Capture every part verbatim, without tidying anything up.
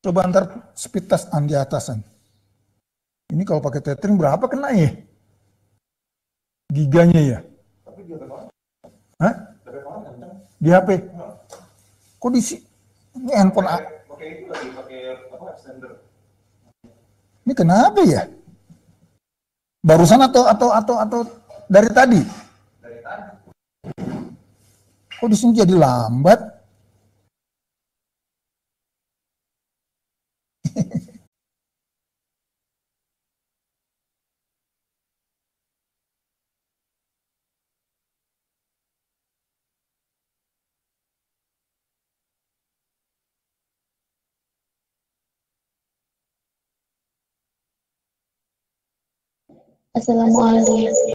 Coba antar speed test di atasan. Ini kalau pakai tethering berapa kena ya? Giganya ya? Hah? Di H P? Kok di si? Ini handphone A? Pakai itu lagi, pakai apa? Extender. Ini kenapa ya? Barusan atau atau atau atau dari tadi? Dari tadi. Kok di sini jadi lambat? Assalamualaikum.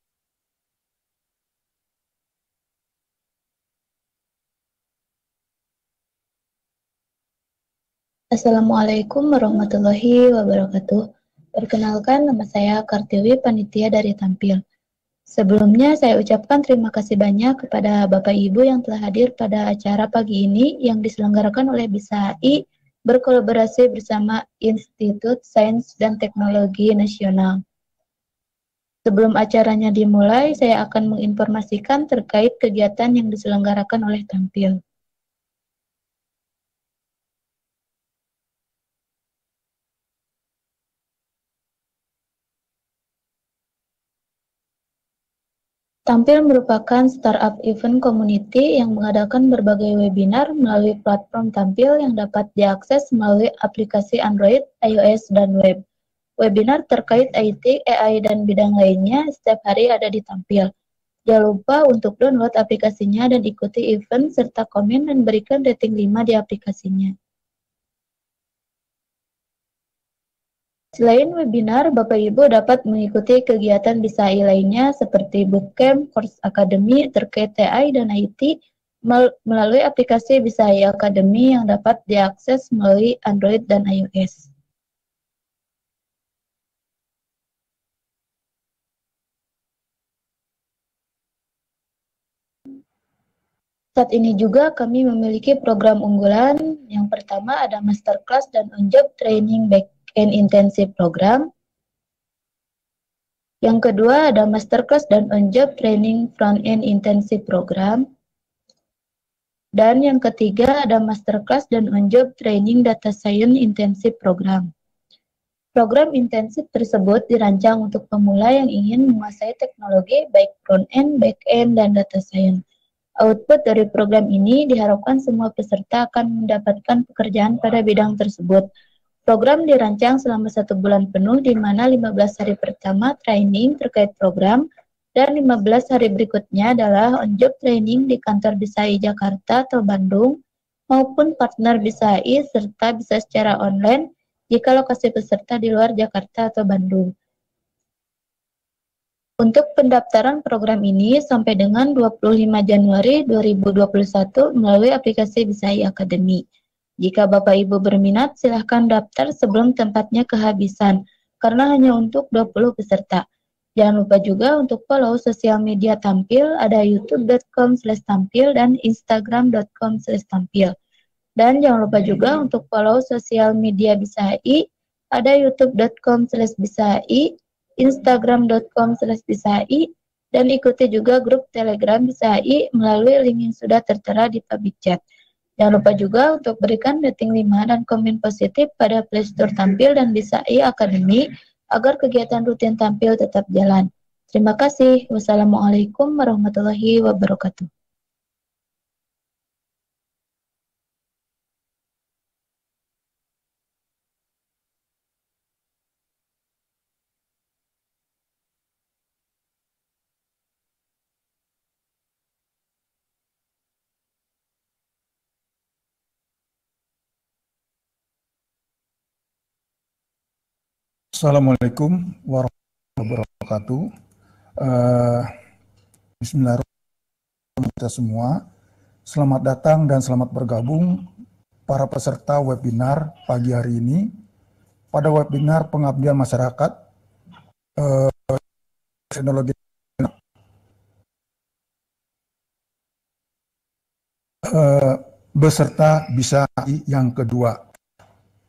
Assalamualaikum warahmatullahi wabarakatuh. Perkenalkan, nama saya Kartiwi, panitia dari Tampil. Sebelumnya saya ucapkan terima kasih banyak kepada Bapak Ibu yang telah hadir pada acara pagi ini yang diselenggarakan oleh BISA I berkolaborasi bersama Institut Sains dan Teknologi Nasional. Sebelum acaranya dimulai, saya akan menginformasikan terkait kegiatan yang diselenggarakan oleh Tampil. Tampil merupakan startup event community yang mengadakan berbagai webinar melalui platform Tampil yang dapat diakses melalui aplikasi Android, iOS, dan web. Webinar terkait I T, A I, dan bidang lainnya setiap hari ada di Tampil. Jangan lupa untuk download aplikasinya dan ikuti event serta komen dan berikan rating lima di aplikasinya. Selain webinar, Bapak Ibu dapat mengikuti kegiatan BISA I lainnya seperti bootcamp, course akademi terkait T I dan I T melalui aplikasi BISA I Academy yang dapat diakses melalui Android dan iOS. Saat ini juga kami memiliki program unggulan. Yang pertama ada Masterclass dan On-Job Training Back-end Intensive Program. Yang kedua ada Masterclass dan On-Job Training Front-end Intensive Program. Dan yang ketiga ada Masterclass dan On-Job Training Data Science Intensive Program. Program intensif tersebut dirancang untuk pemula yang ingin menguasai teknologi baik front-end, back-end, dan data science. Output dari program ini diharapkan semua peserta akan mendapatkan pekerjaan pada bidang tersebut. Program dirancang selama satu bulan penuh, di mana lima belas hari pertama training terkait program, dan lima belas hari berikutnya adalah on-job training di kantor BISA I Jakarta atau Bandung, maupun partner BISA I, serta bisa secara online jika lokasi peserta di luar Jakarta atau Bandung. Untuk pendaftaran program ini sampai dengan dua puluh lima Januari dua ribu dua puluh satu melalui aplikasi BISA I Academy. Jika Bapak Ibu berminat, silahkan daftar sebelum tempatnya kehabisan, karena hanya untuk dua puluh peserta. Jangan lupa juga untuk follow sosial media Tampil, ada youtube dot com slash tampil dan instagram dot com slash tampil. Dan jangan lupa juga untuk follow sosial media BISA I, ada youtube dot com slash bisa i, instagram dot com slash bisa i, dan ikuti juga grup Telegram BISA I melalui link yang sudah tertera di public chat. Jangan lupa juga untuk berikan rating lima dan komen positif pada Play Store Tampil dan BISA I Academy agar kegiatan rutin Tampil tetap jalan. Terima kasih. Wassalamualaikum warahmatullahi wabarakatuh. Assalamualaikum warahmatullahi wabarakatuh. Uh, Bismillahirrahmanirrahim kita semua. Selamat datang dan selamat bergabung para peserta webinar pagi hari ini pada webinar pengabdian masyarakat uh, teknologi uh, beserta BISA I yang kedua.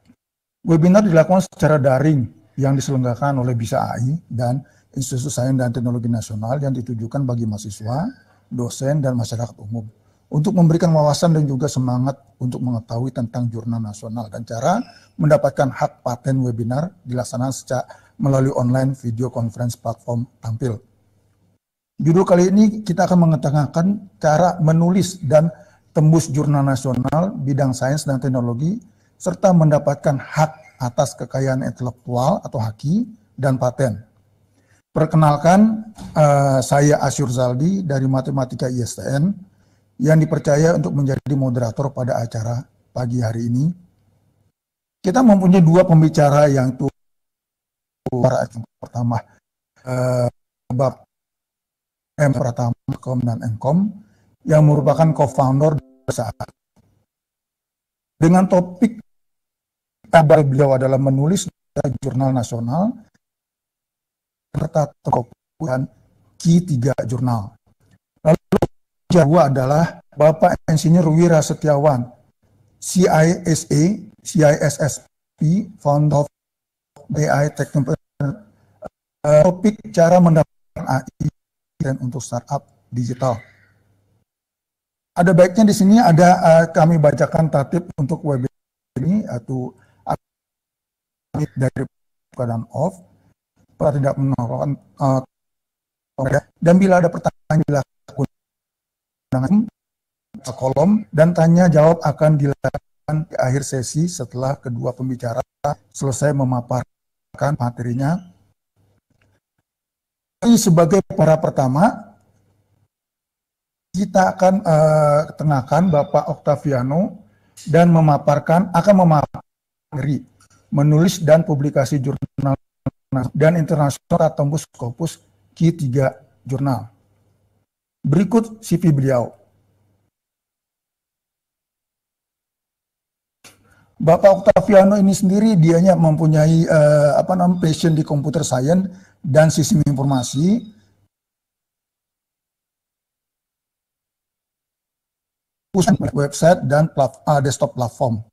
Webinar dilakukan secara daring yang diselenggarakan oleh BISA A I dan Institut Sains dan Teknologi Nasional yang ditujukan bagi mahasiswa, dosen, dan masyarakat umum untuk memberikan wawasan dan juga semangat untuk mengetahui tentang jurnal nasional dan cara mendapatkan hak paten webinar dilaksanakan secara melalui online video conference platform tampil. Judul kali ini kita akan mengetengahkan cara menulis dan tembus jurnal nasional bidang sains dan teknologi serta mendapatkan hak atas kekayaan intelektual atau haki dan paten. Perkenalkan, uh, saya Asyur Zaldi dari Matematika I S T N yang dipercaya untuk menjadi moderator pada acara pagi hari ini. Kita mempunyai dua pembicara yang itu pertama uh, Bab M Pratama Kom dan Enkom yang merupakan co-founder saat dengan topik kabar beliau adalah menulis jurnal nasional serta dan Q tiga jurnal. Lalu Jawa adalah Bapak Insinyur Wira Setiawan, C I S A, C I S S P, founder of A I Technology. Uh, topik cara mendapatkan A I dan untuk startup digital. Ada baiknya di sini ada uh, kami bacakan tatip untuk webinar ini atau dari keadaan off, tidak menolak uh, dan bila ada pertanyaan dilakukan kolom dan tanya jawab akan dilakukan di akhir sesi setelah kedua pembicara selesai memaparkan materinya. Ini sebagai para pertama kita akan uh, tengahkan Bapak Octaviano dan memaparkan akan memaparkan diri menulis dan publikasi jurnal dan internasional tembus Scopus Q tiga jurnal. Berikut C V beliau. Bapak Octaviano ini sendiri dianya mempunyai uh, apa namanya passion di computer science dan sistem informasi. Website dan plat, uh, desktop platform.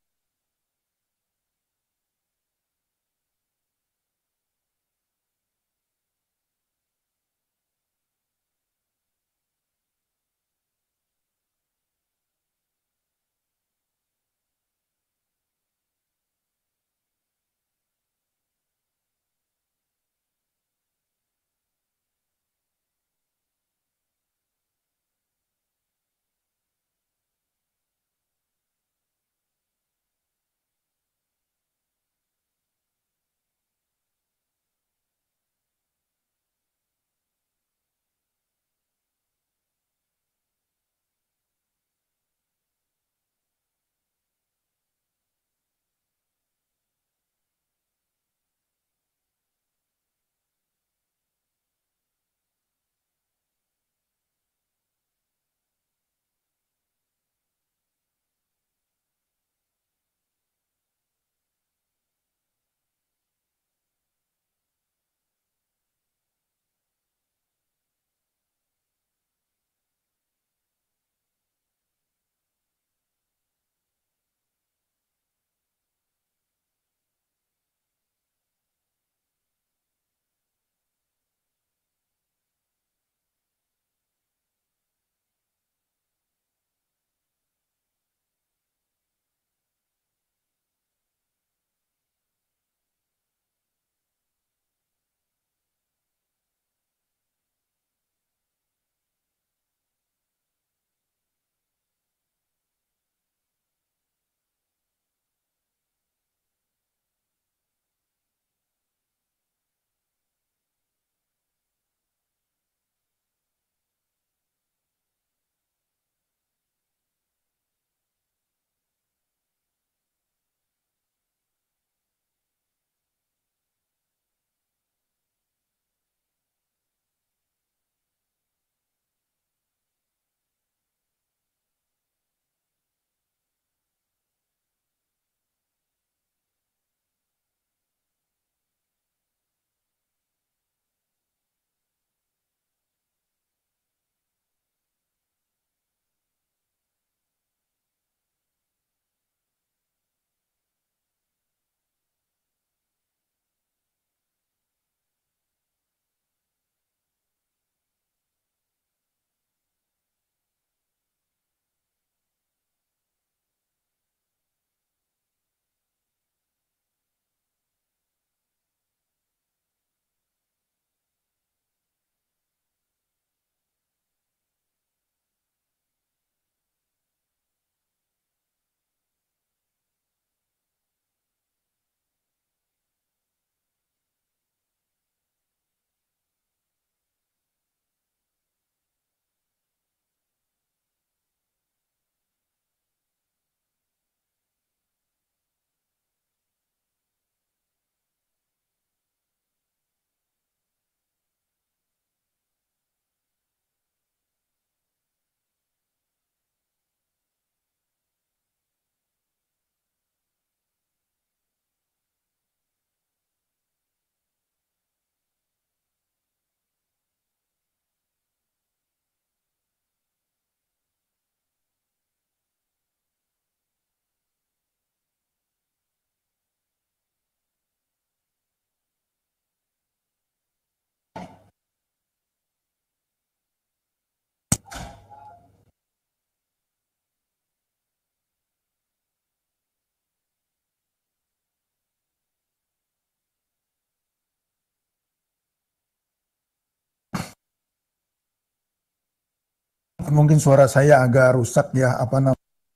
mungkin suara saya agak rusak ya, apa namanya,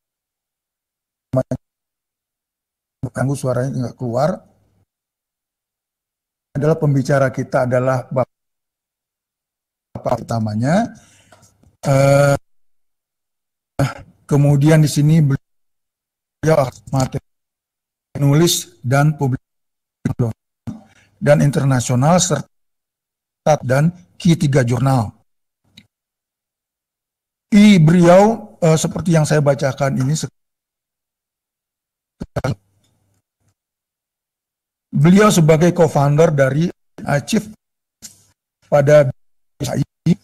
ganggu suaranya nggak keluar. Adalah pembicara kita adalah Bapak, Bapak utamanya. Uh, kemudian di sini beliau materi nulis dan publik dan internasional serta dan Q tiga jurnal. I beliau uh, seperti yang saya bacakan ini, beliau sebagai co-founder dari Achieve pada B S I,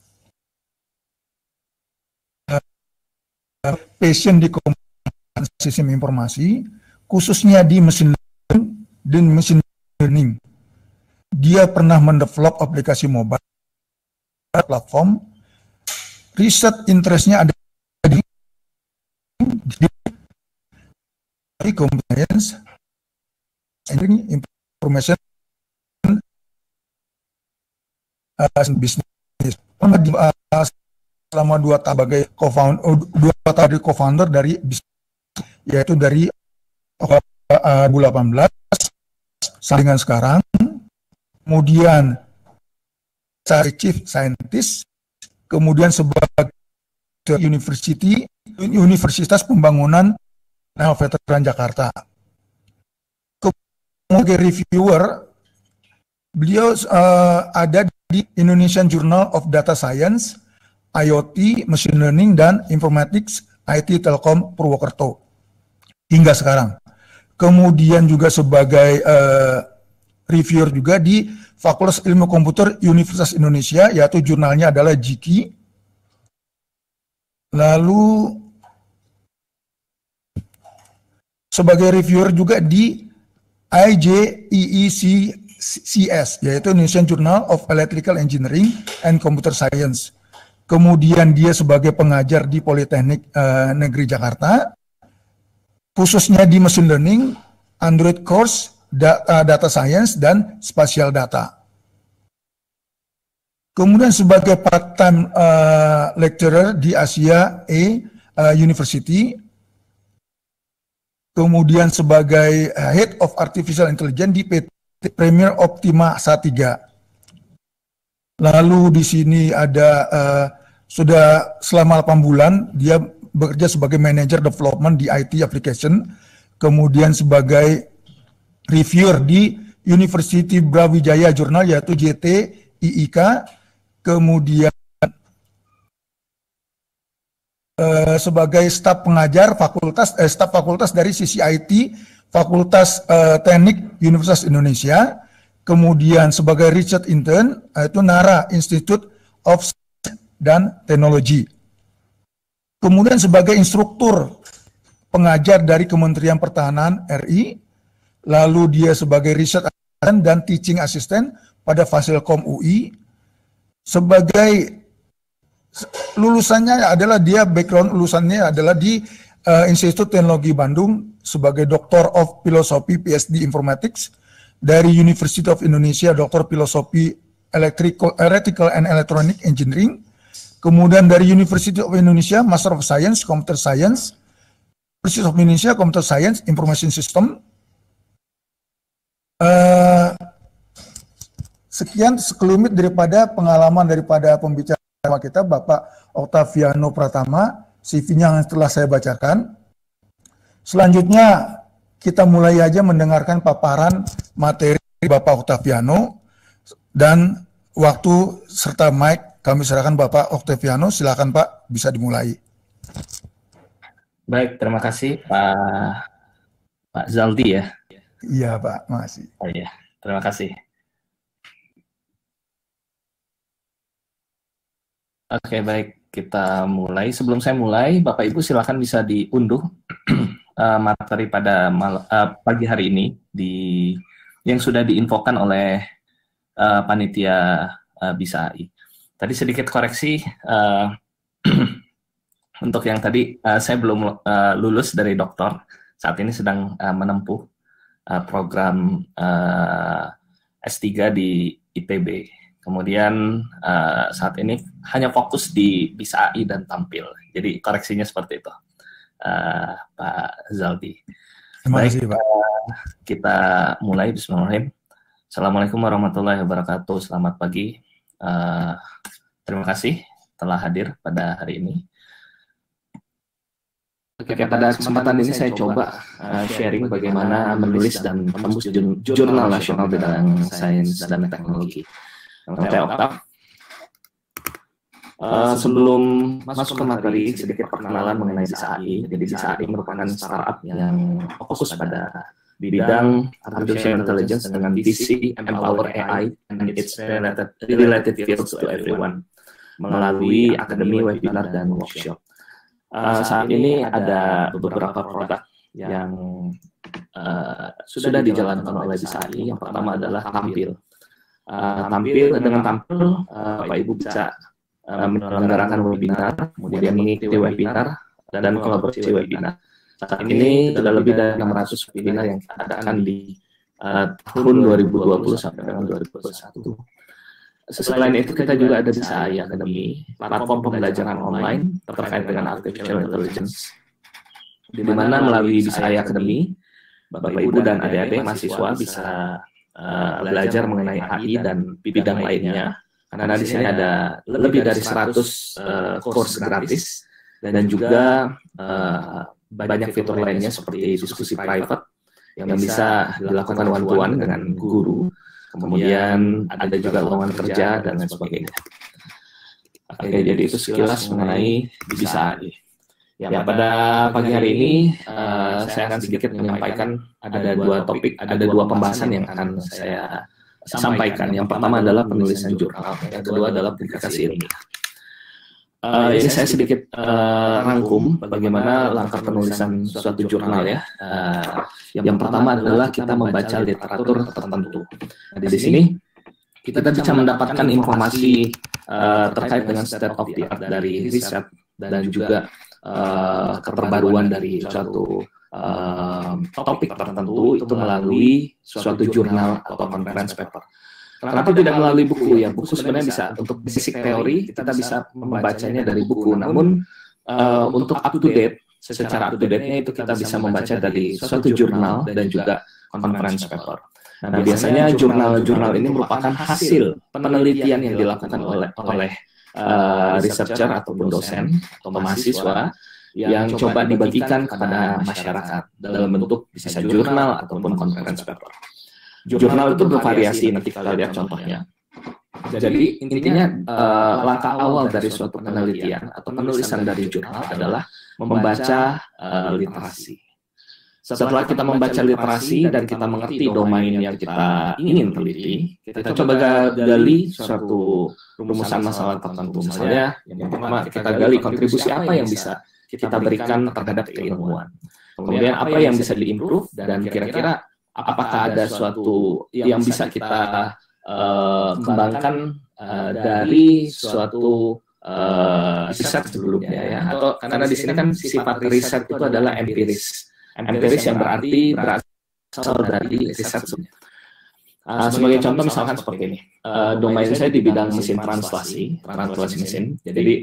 uh, passion di sistem informasi, khususnya di mesin learning dan machine learning. Dia pernah mendevelop aplikasi mobile platform. Riset interestnya ada di, di compliance, information, uh, business. Selama dua tahun sebagai co-founder, dua tahun co-founder dari yaitu dari uh, dua ribu delapan belas sampai dengan sekarang. Kemudian saya chief scientist, kemudian sebagai University Universitas Pembangunan Nasional Veteran Jakarta. Sebagai reviewer, beliau uh, ada di Indonesian Journal of Data Science, I O T, Machine Learning, dan Informatics, I T Telkom Purwokerto hingga sekarang. Kemudian juga sebagai uh, reviewer juga di Fakultas Ilmu Komputer Universitas Indonesia, yaitu jurnalnya adalah G K I. Lalu sebagai reviewer juga di I J E E C C S, yaitu Indonesian Journal of Electrical Engineering and Computer Science. Kemudian dia sebagai pengajar di Politeknik uh, Negeri Jakarta, khususnya di Machine Learning, Android Course, Data, data Science, dan Spatial Data. Kemudian sebagai part-time uh, lecturer di Asia A uh, University. Kemudian sebagai uh, Head of Artificial Intelligence di P T Premier Optima Satiga. Lalu di sini ada uh, sudah selama delapan bulan dia bekerja sebagai Manager Development di I T Application. Kemudian sebagai reviewer di University Brawijaya Journal, yaitu J T I I K, kemudian eh, sebagai staf pengajar fakultas eh, staf fakultas dari sisi I T Fakultas eh, Teknik Universitas Indonesia, kemudian sebagai research intern yaitu NARA Institute of Science dan Teknologi, kemudian sebagai instruktur pengajar dari Kementerian Pertahanan R I. Lalu dia sebagai research assistant dan teaching assistant pada Fasilkom U I. Sebagai lulusannya adalah dia background lulusannya adalah di uh, Institut Teknologi Bandung sebagai Doctor of Philosophy P H D Informatics, dari University of Indonesia Doctor Philosophy Electrical, Electrical and Electronic Engineering, kemudian dari University of Indonesia Master of Science Computer Science, University of Indonesia Computer Science Information System. Uh, sekian sekelumit daripada pengalaman daripada pembicara kita, Bapak Octaviano Pratama, C V-nya yang telah saya bacakan. Selanjutnya kita mulai aja mendengarkan paparan materi Bapak Octaviano, dan waktu serta mic kami serahkan Bapak Octaviano. Silakan Pak, bisa dimulai. Baik, terima kasih Pak Pak Zaldi ya. Iya Pak, makasih. Oh iya, terima kasih. Oke, baik, kita mulai. Sebelum saya mulai, Bapak Ibu silakan bisa diunduh uh, materi pada mal uh, pagi hari ini di yang sudah diinfokan oleh uh, panitia uh, B I S A I. Tadi sedikit koreksi uh, untuk yang tadi uh, saya belum uh, lulus dari doktor. Saat ini sedang uh, menempuh uh, program uh, S tiga di I P B. Kemudian uh, saat ini hanya fokus di Bisa A I dan tampil. Jadi koreksinya seperti itu, uh, Pak Zaldi. Terima Baik, kasih, Pak. Uh, kita mulai. Bismillahirrahmanirrahim. Assalamualaikum warahmatullahi wabarakatuh. Selamat pagi. Uh, terima kasih telah hadir pada hari ini. Oke, pada kesempatan ini saya coba uh, sharing bagaimana menulis dan tembus jurnal nasional bidang sains dan teknologi. Nama saya Oktav. Uh, sebelum masuk ke materi, sedikit perkenalan mengenai Bisa A I. Jadi Bisa A I merupakan startup yang fokus pada bidang artificial intelligence dengan visi empower A I and its related, related fields to everyone melalui akademi, webinar, dan workshop. Uh, saat ini ada beberapa produk yang uh, sudah dijalankan oleh Bisa A I. Yang pertama adalah tampil. Uh, tampil dengan tampil, uh, Bapak Ibu bisa uh, menyelenggarakan webinar, kemudian mengikuti webinar dan kolaborasi webinar. Saat ini sudah lebih dari enam ratus webinar yang kita adakan di uh, tahun dua ribu dua puluh sampai dengan dua ribu dua puluh satu. Selain itu kita juga ada Bisa A I Academy, platform pembelajaran online terkait dengan artificial intelligence, di mana melalui Bisa A I Academy, Bapak Ibu dan adik-adik mahasiswa bisa uh, belajar mengenai A I dan bidang lainnya. Karena di sini ada lebih dari seratus uh, course gratis dan juga uh, banyak fitur lainnya seperti diskusi private yang bisa dilakukan one-to-one dengan guru. Kemudian ada juga lowongan kerja dan lain sebagainya. Oke, jadi itu sekilas mengenai Bisa A I. Ya, pada pagi hari ini uh, saya akan sedikit menyampaikan ada dua topik, ada dua pembahasan yang akan saya sampaikan. Yang pertama adalah penulisan jurnal, yang kedua adalah publikasi ilmiah. Uh, ini saya sedikit uh, rangkum bagaimana langkah penulisan suatu jurnal ya. Uh, yang pertama adalah kita membaca literatur tertentu. Nah, di sini kita bisa mendapatkan informasi uh, terkait dengan state of the art dari riset dan juga uh, keterbaruan dari suatu uh, topik tertentu itu melalui suatu jurnal atau conference paper. Kenapa tidak melalui buku? Ya, buku sebenarnya bisa untuk basic teori, kita bisa membacanya dari buku. Namun, uh, untuk up to date, secara up to date-nya itu kita bisa membaca dari suatu jurnal dan juga conference paper. Nah, biasanya jurnal-jurnal ini merupakan hasil penelitian yang dilakukan oleh, oleh uh, researcher ataupun dosen atau mahasiswa yang coba dibagikan kepada masyarakat dalam bentuk bisa jurnal ataupun conference paper. Jurnal itu bervariasi, nanti kita lihat contohnya. Jadi intinya uh, langkah awal dari suatu penelitian atau penulisan dari jurnal adalah membaca uh, literasi. Setelah kita membaca literasi dan kita mengerti domain yang kita ingin teliti, kita coba gali suatu rumusan masalah tertentu. Misalnya, yang pertama kita gali kontribusi apa yang bisa kita berikan terhadap keilmuan. Kemudian apa yang bisa diimprove dan kira-kira apakah ada suatu yang bisa kita uh, kembangkan uh, dari suatu uh, riset sebelumnya ya, atau karena di sini kan sifat riset itu adalah empiris, empiris yang berarti berasal dari riset sebelumnya. Uh, sebagai contoh misalkan seperti ini, uh, domain saya di bidang mesin translasi, translasi mesin. Jadi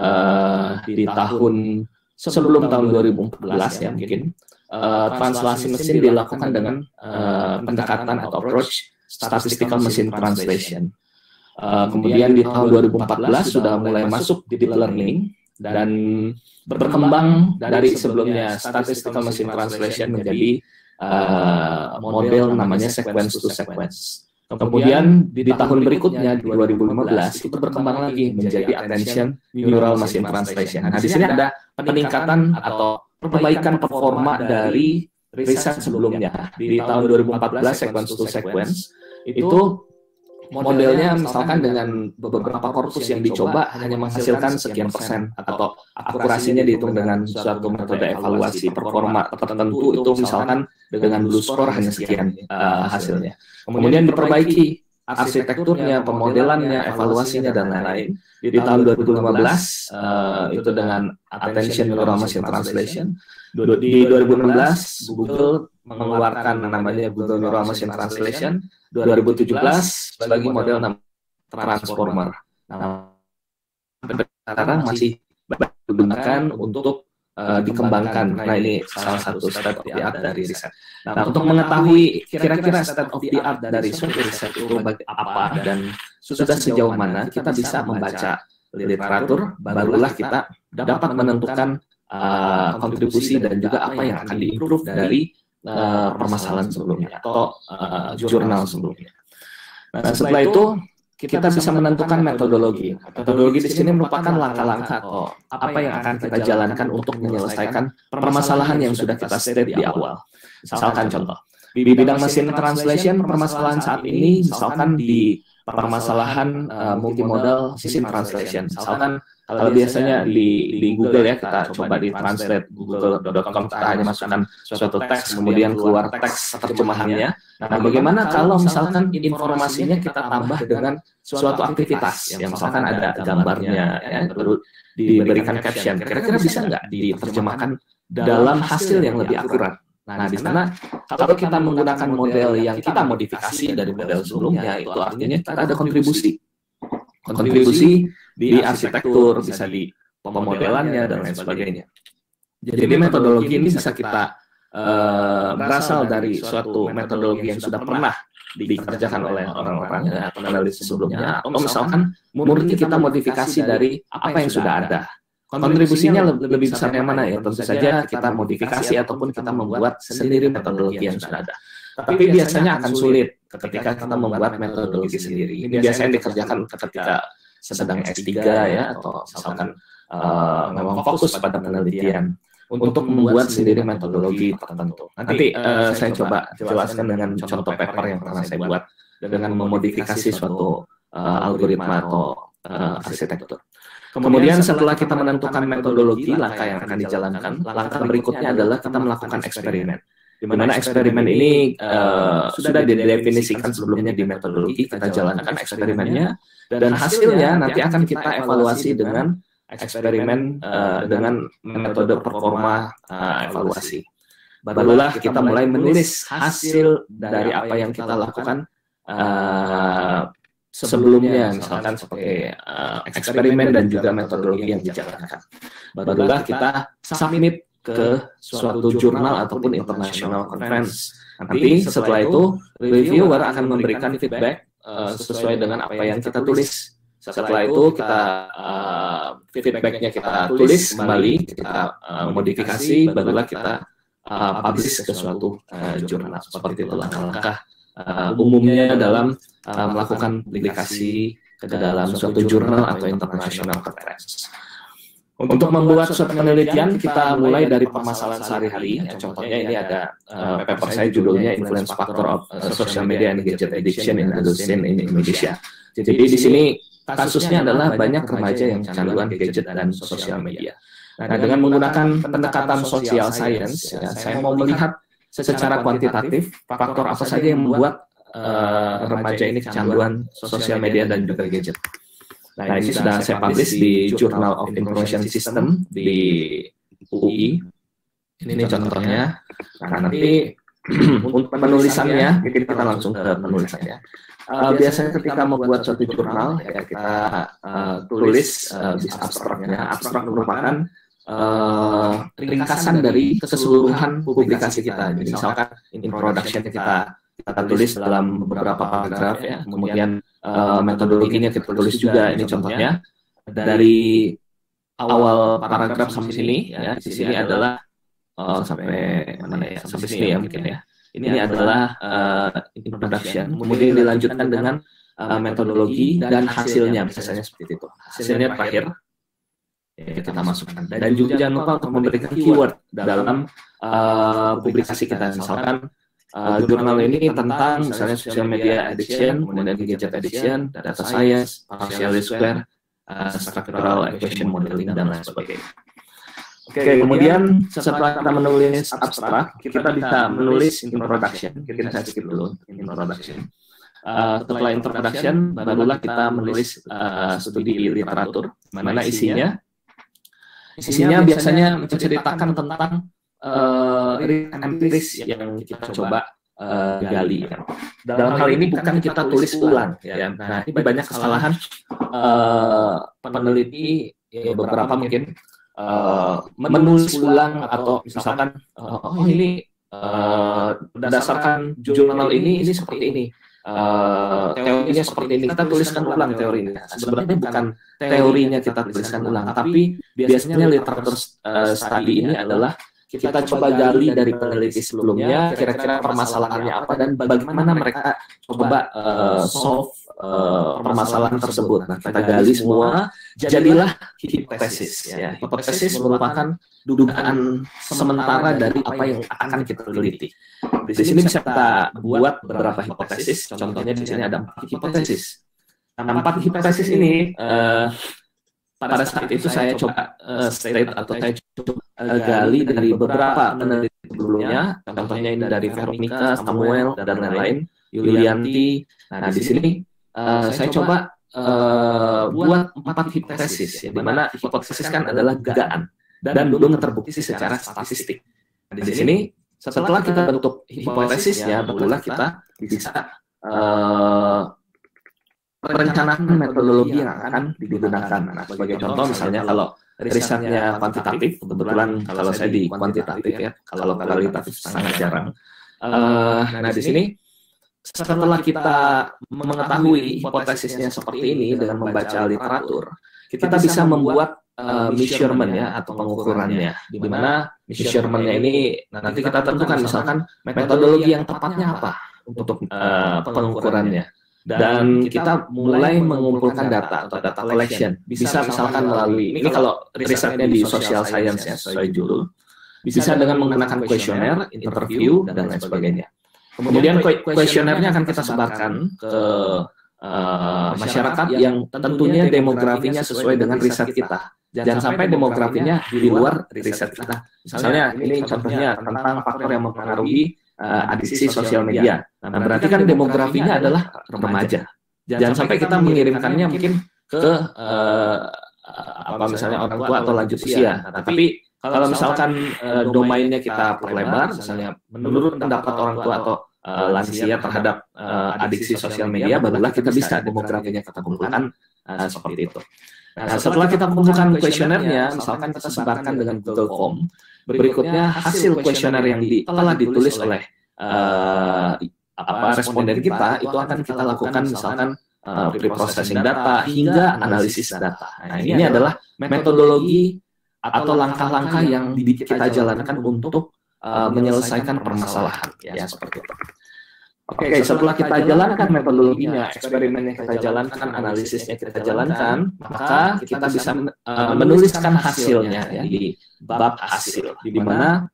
uh, di tahun sebelum tahun dua ribu empat belas ya mungkin. Uh, translasi mesin dilakukan dengan uh, pendekatan atau approach statistical machine translation. Uh, kemudian di tahun dua ribu empat belas sudah mulai masuk deep learning dan berkembang dari sebelumnya statistical machine translation menjadi uh, model namanya sequence to sequence. Kemudian di, di tahun berikutnya di dua ribu lima belas itu berkembang lagi menjadi attention neural machine translation. Nah, di sini ada peningkatan atau perbaikan performa dari riset sebelumnya. Di tahun dua ribu empat belas sequence to sequence itu modelnya misalkan dengan beberapa korpus yang dicoba hanya menghasilkan sekian persen atau akurasinya dihitung dengan suatu metode evaluasi performa tertentu itu misalkan dengan blue score hanya sekian uh, hasilnya. Kemudian diperbaiki arsitekturnya, pemodelannya, evaluasinya dan lain-lain. Di tahun dua ribu lima belas uh, itu dengan attention neural machine translation. Di dua ribu enam belas Google mengeluarkan namanya Google Neural Machine Translation. dua ribu tujuh belas bagi model namanya transformer. Nah, sekarang masih digunakan untuk uh, dikembangkan. Nah, ini salah satu state of the art dari riset. Nah, untuk mengetahui kira-kira state of the art dari suatu riset itu apa dan sudah sejauh mana kita bisa membaca literatur, barulah kita dapat menentukan uh, kontribusi dan juga apa yang akan diimprove dari uh, permasalahan sebelumnya atau uh, jurnal sebelumnya. Nah, setelah itu kita bisa menentukan metodologi. Metodologi di sini merupakan langkah-langkah atau apa yang akan kita jalankan untuk menyelesaikan permasalahan yang sudah kita state di awal. Misalkan contoh, di bidang mesin translation, permasalahan saat ini misalkan di permasalahan uh, multimodal system translation. Misalkan kalau biasanya di, di Google ya, kita coba di translate google dot com, kita hanya masukkan suatu teks, kemudian keluar teks terjemahannya. Nah, bagaimana kalau misalkan informasinya kita tambah dengan suatu aktivitas, yang misalkan ada gambarnya, ya, baru diberikan caption, kira-kira bisa nggak diterjemahkan dalam hasil yang lebih akurat? Nah, di sana kalau kita menggunakan model yang kita modifikasi dari model sebelumnya, itu artinya kita ada kontribusi. Kontribusi di arsitektur, bisa di pemodelannya, dan lain sebagainya. Jadi metodologi ini bisa kita uh, berasal dari suatu metodologi yang sudah pernah dikerjakan oleh orang-orang ya, penulis sebelumnya, atau misalkan murni kita modifikasi dari apa yang sudah ada. Kontribusinya lebih, lebih besar yang mana ya? Tentu saja kita modifikasi ataupun kita membuat sendiri metodologi yang sudah ada. Tapi biasanya akan sulit ketika kita membuat metodologi sendiri. Ini biasanya dikerjakan ketika sedang S tiga ya, atau misalkan uh, memang fokus pada penelitian untuk membuat sendiri metodologi tertentu. Nanti uh, saya coba jelaskan dengan contoh paper yang pernah saya buat dengan memodifikasi suatu uh, algoritma atau uh, arsitektur. Kemudian setelah kita menentukan metodologi, langkah yang akan dijalankan, langkah berikutnya adalah kita melakukan eksperimen. Di mana eksperimen ini uh, sudah didefinisikan sebelumnya di metodologi, kita jalankan eksperimennya, dan hasilnya nanti akan kita evaluasi dengan eksperimen uh, dengan metode performa uh, evaluasi. Barulah kita mulai menulis hasil dari apa yang kita lakukan uh, sebelumnya, misalkan sebagai uh, eksperimen dan juga metodologi yang dijalankan. Barulah kita submit ke suatu jurnal ataupun international conference. Nanti setelah itu reviewer akan memberikan feedback uh, sesuai dengan apa yang kita tulis. Setelah itu kita uh, feedbacknya kita tulis kembali, kita uh, modifikasi, barulah kita uh, publish ke suatu uh, jurnal. Seperti itu langkah uh, umumnya dalam uh, melakukan publikasi ke dalam suatu jurnal atau international conference. Untuk membuat suatu penelitian, kita mulai dari permasalahan sehari-hari. Ya, contohnya ini ada uh, paper saya judulnya Influence Factor of uh, Social Media and Gadget Addiction in Adolescent in Indonesia. Jadi di sini kasusnya adalah banyak remaja yang kecanduan gadget dan sosial media. Nah, dengan menggunakan pendekatan social science, ya, saya mau melihat secara kuantitatif faktor apa saja yang membuat uh, remaja ini kecanduan sosial media dan juga gadget. Nah, ini sudah saya publish di Journal of Information System di U I. Ini contohnya. Nah, nanti untuk penulisannya, kita langsung ke penulisannya. Uh, biasanya ketika membuat suatu jurnal, ya kita uh, tulis uh, bis abstraknya. Abstrak merupakan uh, ringkasan dari keseluruhan publikasi kita. Jadi misalkan introduction kita kita tulis dalam beberapa paragraf ya, kemudian uh, metodologinya kita tulis juga. Ini contohnya dari awal paragraf sampai sini ya, di sini adalah uh, sampai mana ya, sampai sini ya mungkin ya. Ini adalah uh, introduction, kemudian dilanjutkan dengan uh, metodologi dan hasilnya, misalnya seperti itu. Hasilnya terakhir ya, kita masukkan. Dan juga jangan lupa untuk memberikan keyword dalam uh, publikasi kita. Misalkan uh, jurnal ini tentang misalnya social media addiction, kemudian gadget addiction, data science, partial square, uh, structural equation modeling, dan lain sebagainya. Oke, okay, kemudian setelah kita menulis abstrak, kita bisa menulis introduction. Kita saya skip dulu introduction. Uh, setelah introduction, barulah kita menulis uh, studi literatur, mana isinya. Isinya biasanya menceritakan tentang uh, empiris yang kita coba uh, gali. Ya. Dalam hal ini bukan kita tulis ulang. Ya. Nah, ini banyak kesalahan uh, peneliti, ya, beberapa mungkin uh, menulis ulang atau misalkan, uh, oh ini uh, berdasarkan jurnal ini, ini seperti ini. Uh, teorinya seperti ini, kita tuliskan ulang teorinya. Sebenarnya bukan teorinya kita tuliskan ulang, tapi biasanya literatur uh, study ini adalah kita coba gali dari peneliti sebelumnya, kira-kira permasalahannya apa dan bagaimana mereka coba uh, solve uh, permasalahan tersebut. Nah, kita gali semua, jadilah hipotesis. Ya. Hipotesis merupakan dugaan sementara dari apa yang akan kita teliti. Di sini bisa kita buat beberapa hipotesis. Contohnya di sini ada empat hipotesis. Nah, empat hipotesis ini uh, pada saat itu saya coba uh, state atau saya coba uh, gali dari beberapa peneliti sebelumnya. Contohnya ini dari Veronica, Samuel, dan lain-lain, Yulianti. Nah, di sini uh, saya coba uh, buat empat hipotesis, ya, di mana hipotesis kan adalah dugaan dan belum terbukti secara statistik. Nah, di sini setelah kita bentuk hipotesis, ya, barulah kita bisa uh, merencanakan metodologi yang akan digunakan. Nah, sebagai contoh misalnya kalau risetnya kuantitatif, kebetulan kalau saya di kuantitatif, ya, kalau kualitatif sangat jarang. Uh, nah, di sini setelah kita mengetahui hipotesisnya seperti ini dengan membaca literatur, kita bisa membuat uh, measurement, ya, atau pengukurannya. Di mana measurement-nya ini nanti kita tentukan misalkan metodologi yang tepatnya apa untuk uh, pengukurannya. Dan kita mulai mengumpulkan data atau data collection. Bisa misalkan melalui, ini kalau risetnya di social science, ya, sesuai judul, bisa dengan menggunakan kuesioner, interview, dan lain sebagainya. Kemudian kuesionernya akan kita sebarkan ke uh, masyarakat yang tentunya demografinya sesuai dengan riset kita. Jangan sampai demografinya di luar riset kita. Misalnya ini contohnya tentang faktor yang mempengaruhi Uh, adiksi sosial media. Nah, berarti kan demografinya adalah remaja. Jangan sampai kita mengirimkannya mungkin ke uh, apa misalnya orang tua atau lanjut usia. Nah, tapi kalau misalkan uh, domainnya kita perlebar, misalnya menurut pendapat orang tua atau uh, lansia terhadap uh, adiksi sosial media, barulah kita bisa demografinya kita kumpulkan uh, seperti itu. Nah, setelah kita kumpulkan kuesionernya, misalkan kita sebarkan dengan Google Form, berikutnya hasil kuesioner yang di, telah ditulis oleh uh, apa responden kita itu akan kita lakukan misalkan uh, pre-processing data hingga analisis data. Nah, ini adalah metodologi atau langkah-langkah yang kita jalankan untuk uh, menyelesaikan permasalahan, ya, seperti itu. Oke, okay, setelah kita jalankan metodologinya, eksperimennya kita jalankan, analisisnya kita jalankan, maka kita bisa uh, menuliskan hasilnya, ya, di bab hasil, di mana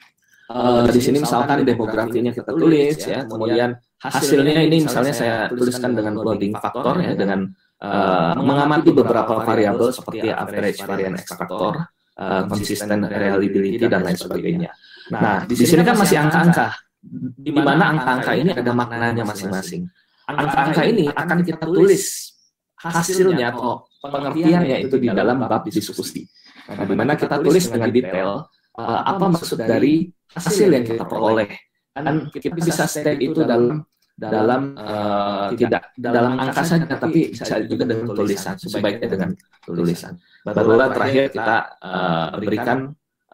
uh, di sini misalkan demografinya kita tulis, ya, kemudian hasilnya ini misalnya saya tuliskan dengan plotting faktor, ya, dengan uh, mengamati beberapa variabel seperti average variance factor, uh, consistent reliability, dan lain sebagainya. Nah, di sini kan masih angka-angka, di mana angka-angka ini ada maknanya masing-masing. Angka-angka ini akan kita tulis hasilnya atau pengertiannya itu di dalam bab diskusi. Nah, di mana kita tulis dengan detail uh, apa maksud dari hasil yang kita peroleh, dan kita bisa state itu dalam dalam uh, tidak dalam angka saja, tapi bisa juga dengan tulisan, sebaiknya dengan tulisan. Barulah terakhir kita uh, berikan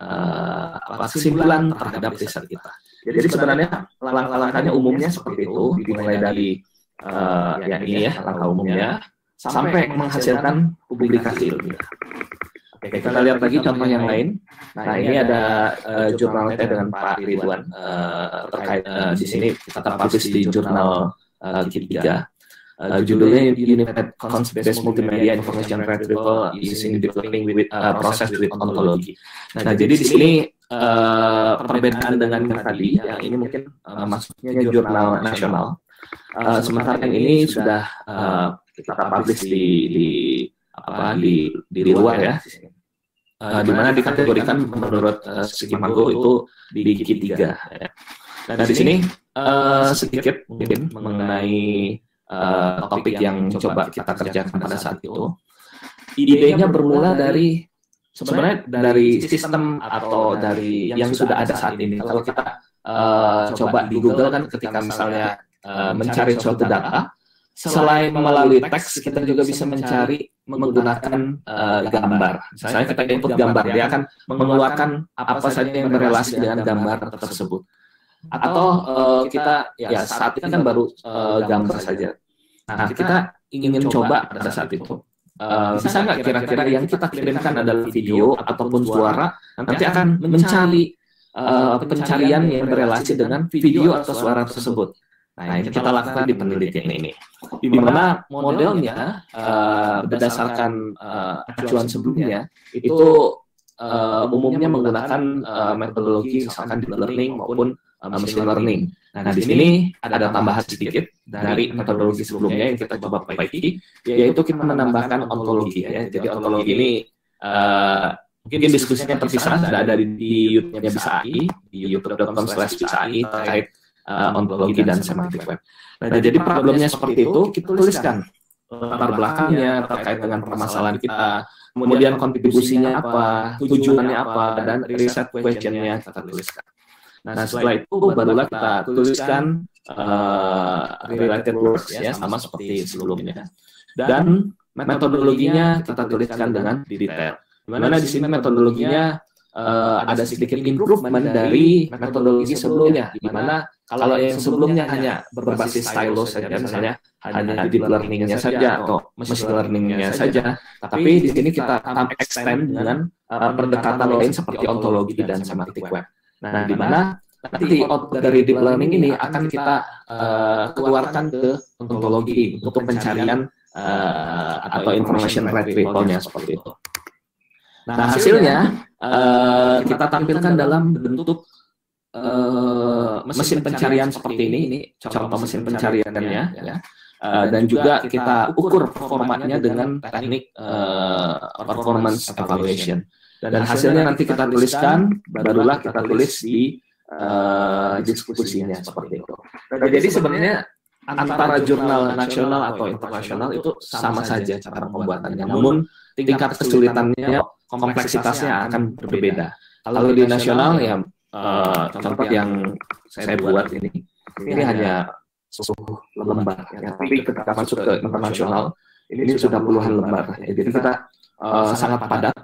uh, kesimpulan terhadap riset kita. Jadi sebenarnya langkah-langkahnya umumnya seperti itu, dimulai dari uh, ya ini, ya, langkah umumnya sampai menghasilkan publikasi ilmiah. Oke, kita lihat lagi contoh yang lain. Nah, ini ada uh, jurnalnya dengan Pak Ridwan uh, terkait uh, di sini kita publish di jurnal uh, K tiga. Uh, judulnya Unified Concept-Based Multimedia Information Retrieval Using Developing with uh, Process with Ontology. Nah, jadi di sini uh, perbedaan dengan yang tadi, yang ini mungkin uh, masuknya jurnal nasional. Uh, sementara yang ini sudah uh, kita publish di, di apa di di luar, ya, uh, di mana dikategorikan menurut uh, segi Margo itu di K tiga. Ya. Nah, di sini uh, sedikit mungkin mengenai Uh, topik yang coba kita kerjakan pada saat itu. Idenya bermula dari sebenarnya dari sistem atau dari yang sudah ada saat ini. Kalau kita uh, coba di Google kan ketika misalnya uh, mencari suatu data, selain melalui teks, kita juga bisa mencari menggunakan uh, gambar. Misalnya kita input gambar, dia akan mengeluarkan apa saja yang berrelasi dengan gambar tersebut. Atau uh, kita, ya saat ini kan baru uh, gambar saja. Nah, kita ingin coba pada saat itu, uh, bisa nggak kira-kira yang kita kirimkan adalah video ataupun suara, nanti akan mencari uh, pencarian yang berrelasi dengan video atau suara tersebut. Nah, ini kita lakukan di penelitian ini, di mana modelnya uh, berdasarkan uh, acuan sebelumnya itu uh, umumnya menggunakan uh, metodologi misalkan deep learning maupun uh, machine learning. Nah, di sini ada tambahan sedikit dari metodologi sebelumnya yang kita coba perbaiki, yaitu kita menambahkan ontologi ya. Jadi ontologi ini uh, mungkin diskusinya terpisah, ada di, di YouTube-nya Bisa A I, di youtube dot com slash bisa A I terkait Uh, ontologi dan semantic web. Nah, nah, jadi problemnya seperti itu, kita tuliskan latar belakangnya terkait dengan permasalahan kita, kemudian kontribusinya apa, tujuannya apa, dan riset questionnya kita tuliskan. Nah, setelah itu barulah kita tuliskan uh, related words ya, sama seperti sebelumnya. Dan metodologinya kita tuliskan dengan detail. Dimana di sini metodologinya uh, ada sedikit improvement dari metodologi sebelumnya, di mana kalau yang sebelumnya hanya berbasis stylus saja, misalnya hanya deep learning-nya saja atau machine learning-nya saja, tapi di sini kita extend dengan uh, pendekatan lain seperti ontologi dan semantic web. Nah, di mana nanti dari deep learning ini akan kita uh, keluarkan ke ontologi untuk pencarian uh, atau information retrieval-nya seperti itu. Nah, hasilnya uh, kita tampilkan dalam bentuk Uh, mesin pencarian seperti ini, ini contoh mesin pencariannya, ya. Uh, dan juga kita ukur formatnya dengan teknik uh, performance evaluation. Dan hasilnya nanti kita tuliskan, barulah kita tulis di uh, diskusinya seperti itu. Nah, jadi sebenarnya antara jurnal nasional atau internasional itu sama saja cara pembuatannya, namun tingkat kesulitannya, kompleksitasnya akan berbeda. Kalau di nasional ya Uh, contoh yang saya buat ini, ini hanya sepuluh lembar. Ya. Tapi ketika masuk ke internasional, ini sudah puluhan lembar. Ya. Jadi kita uh, sangat padat.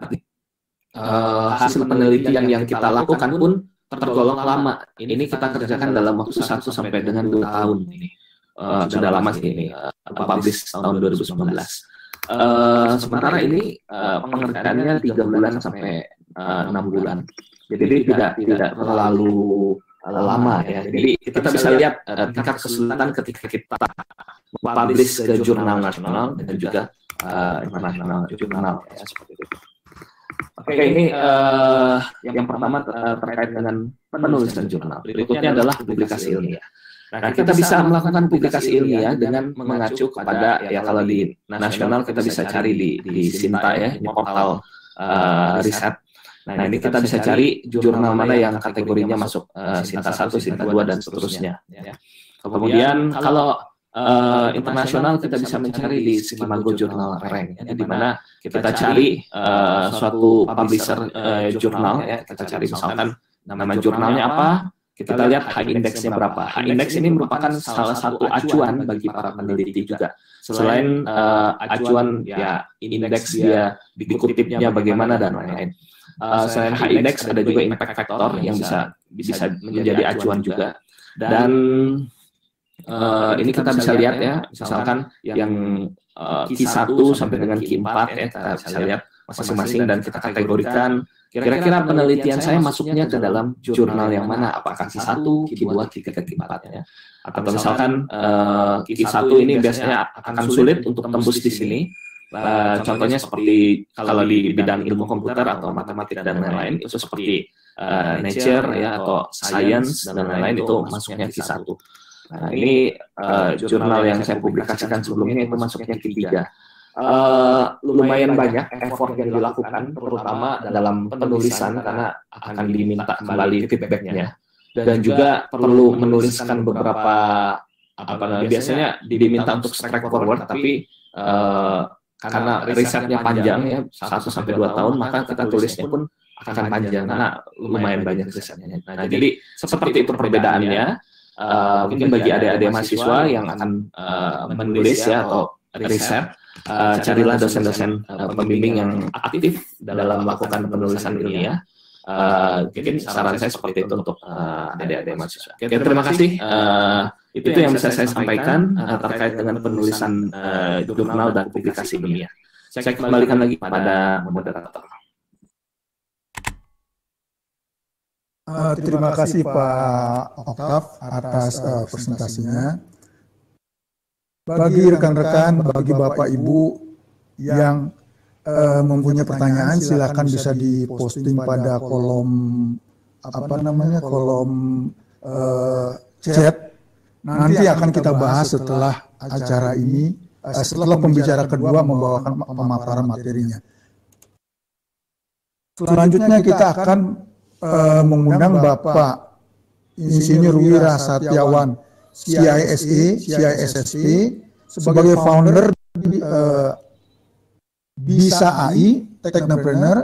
Uh, hasil penelitian yang kita lakukan pun tergolong lama. Ini kita kerjakan dalam waktu satu sampai dengan dua tahun. Ini uh, sudah lama sih ini. Uh, publish tahun dua ribu sembilan belas. Uh, sementara ini uh, pengerjaannya tiga bulan sampai uh, enam bulan. Jadi tidak tidak terlalu lama ya. Jadi kita bisa lihat uh, tingkat kesulitan ketika kita publish ke jurnal nasional dan juga uh, internasional jurnal ya seperti itu. Oke, okay, ini uh, yang pertama uh, terkait dengan penulisan jurnal. Berikutnya adalah publikasi ilmiah. Nah, kita bisa melakukan publikasi ilmiah dengan mengacu kepada ya kalau di nasional kita bisa cari di di Sinta ya, ini portal uh, riset. Nah, ini kita bisa cari jurnal mana yang kategorinya masuk uh, Sinta satu, Sinta dua, dan seterusnya. Ya. Kemudian kalau uh, internasional kita bisa mencari di Skimago Journal Rank, ya, di mana kita cari uh, suatu publisher uh, jurnal, ya. Kita cari misalkan nama jurnalnya apa, kita lihat high index-nya berapa. High index ini merupakan salah satu acuan bagi para peneliti juga. Selain uh, acuan ya indeks dia dikutipnya bagaimana dan lain-lain. Uh, selain high index ada juga impact factor yang bisa bisa menjadi acuan juga. Dan uh, ini kita bisa lihat ya, misalkan yang uh, Q satu sampai dengan Q empat ya, kita bisa lihat masing-masing dan kita kategorikan kira-kira penelitian saya masuknya ke dalam jurnal yang mana, apakah Q satu, Q dua, Q tiga, Q empat ya. Atau misalkan uh, Q satu ini biasanya akan sulit untuk tembus di sini. Uh, contohnya seperti kalau di bidang ilmu komputer atau matematika dan lain-lain itu seperti uh, Nature ya atau Science dan lain-lain itu masuknya Q satu. Nah, ini uh, jurnal yang saya publikasikan sebelumnya itu masuknya Q tiga. Uh, lumayan banyak effort yang dilakukan terutama dalam penulisan karena akan diminta kembali feedbacknya dan juga perlu menuliskan beberapa apa namanya biasanya diminta untuk straightforward tapi uh, karena risetnya panjang ya satu sampai dua tahun maka kita tulisnya pun akan panjang karena lumayan banyak risetnya. Nah, jadi seperti itu perbedaannya. Uh, mungkin bagi adik-adik mahasiswa yang akan uh, menulis ya atau riset, uh, carilah dosen-dosen uh, pembimbing yang aktif dalam melakukan penulisan ilmiah. Uh, mungkin saran saya seperti itu untuk uh, adik-adik mahasiswa. Oke, terima kasih. Uh, itu yang bisa saya sampaikan uh, terkait dengan penulisan uh, jurnal dan publikasi ilmiah. Saya kembalikan lagi pada moderator. Uh, terima kasih Pak Oktav atas uh, presentasinya. Bagi rekan-rekan, bagi Bapak Ibu yang uh, mempunyai pertanyaan, silakan bisa diposting pada kolom apa namanya kolom uh, chat. Nanti akan kita bahas setelah acara ini, uh, setelah pembicara kedua membawakan pemaparan materinya. Selanjutnya kita akan Uh, mengundang Bapak Insinyur Wira Satyawan, C I S E, C I S S P, sebagai founder uh, Bisa A I, Technopreneur.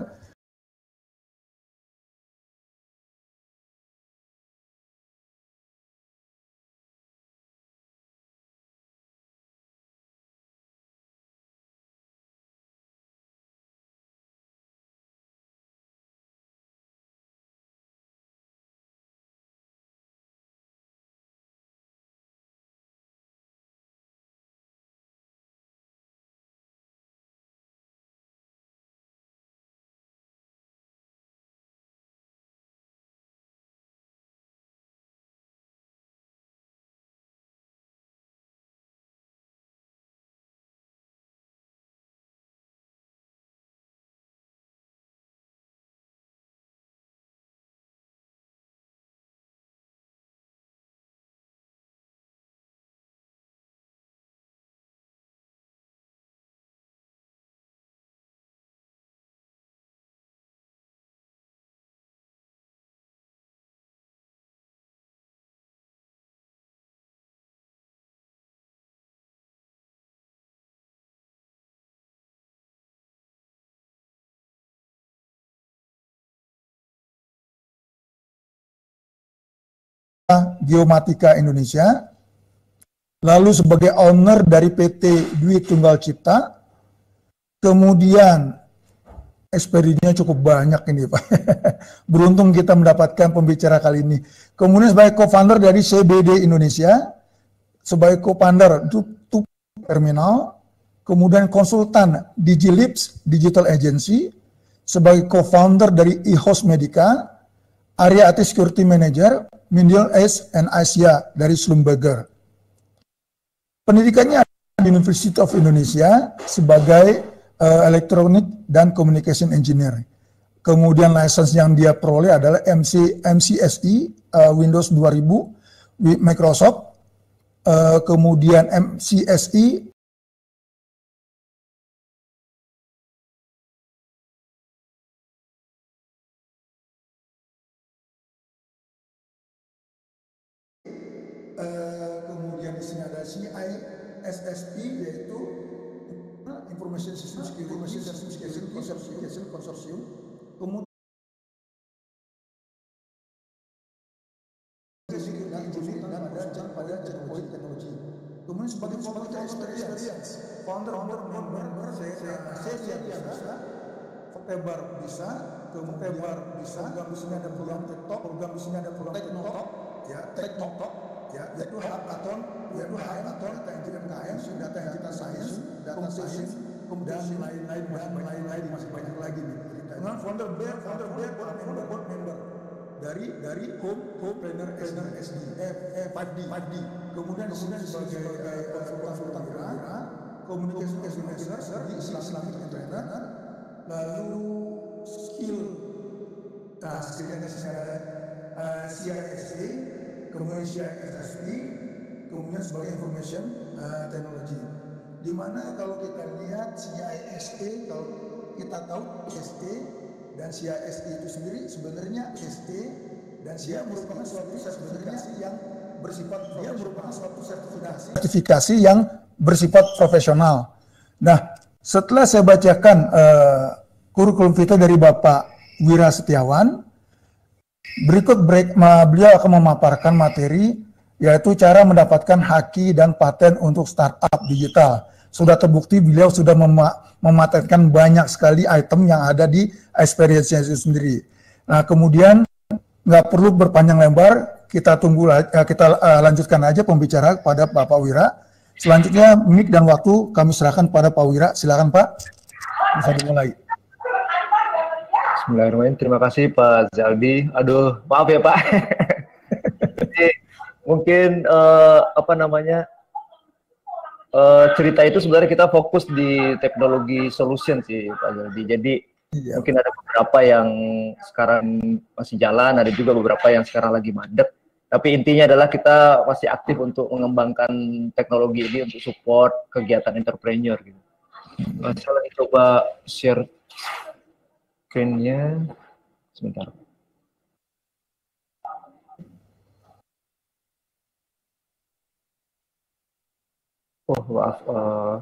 Geomatika Indonesia, lalu sebagai owner dari P T Dwi Tunggal Cipta, kemudian ekspedisinya cukup banyak ini Pak. Beruntung kita mendapatkan pembicara kali ini. Kemudian sebagai co-founder dari C B D Indonesia, sebagai co-founder Tutup Terminal, kemudian konsultan Digilips Digital Agency, sebagai co-founder dari eHost Medica, Area I T Security Manager, Middle East and Asia dari Schlumberger. Pendidikannya di University of Indonesia sebagai uh, Electronic dan Communication Engineer. Kemudian license yang dia peroleh adalah M C, M C S E, uh, Windows dua ribu, Microsoft, uh, kemudian M C S E, Uh, kemudian di sini ada C I S S P yaitu uh, Information System Security, Information System Security Consortium, Consortium. Kemudian dan pada pada checkpoint teknologi. Kemudian sebagai founder experience, founder founder member saya saya bisa, Fotebar bisa, kemudian bisa, program di sini ada program TikTok, program di sini ada program TikTok, ya TikTok. Ya, yaitu hackathon, yaitu hackathon, data engineering K M, data engineering science, data science, kemudian lain-lain, lain-lain masih banyak lagi nih. Dengan founder B, founder B, board member, board member dari dari Home Home Planner Planner S D, F lima D, lima D. Kemudian kemudian sebagai konsultan Wira, communication advisor di Islamic Entrepreneur, lalu skill, nah skillnya secara C I S A. Kemudian C I S S P, kemudian sebagai information uh, technology. Di mana kalau kita lihat C I S A, kalau kita tahu S A dan C I S A itu sendiri sebenarnya S A dan C I S A merupakan suatu sertifikasi yang bersifat dia merupakan suatu sertifikasi sertifikasi yang bersifat profesional. Nah, setelah saya bacakan uh, kurikulum vitae dari Bapak Wira Setiawan. Berikut break, beliau akan memaparkan materi yaitu cara mendapatkan haki dan paten untuk startup digital. Sudah terbukti beliau sudah mema mematenkan banyak sekali item yang ada di experience itu sendiri. Nah, kemudian nggak perlu berpanjang lebar, kita tunggu kita uh, lanjutkan aja pembicara pada Bapak Wira. Selanjutnya mic dan waktu kami serahkan pada Pak Wira. Silakan Pak, bisa dimulai. Bismillahirrahmanirrahim. Terima kasih Pak Zaldi. Aduh, maaf ya Pak. Jadi, mungkin uh, apa namanya uh, cerita itu sebenarnya kita fokus di teknologi solution sih Pak Zaldi. Jadi iya, mungkin ada beberapa yang sekarang masih jalan, ada juga beberapa yang sekarang lagi mandek. Tapi intinya adalah kita masih aktif untuk mengembangkan teknologi ini untuk support kegiatan entrepreneur. Gitu. Nah, saya lagi coba share screen-nya sebentar. Oh maaf. Uh...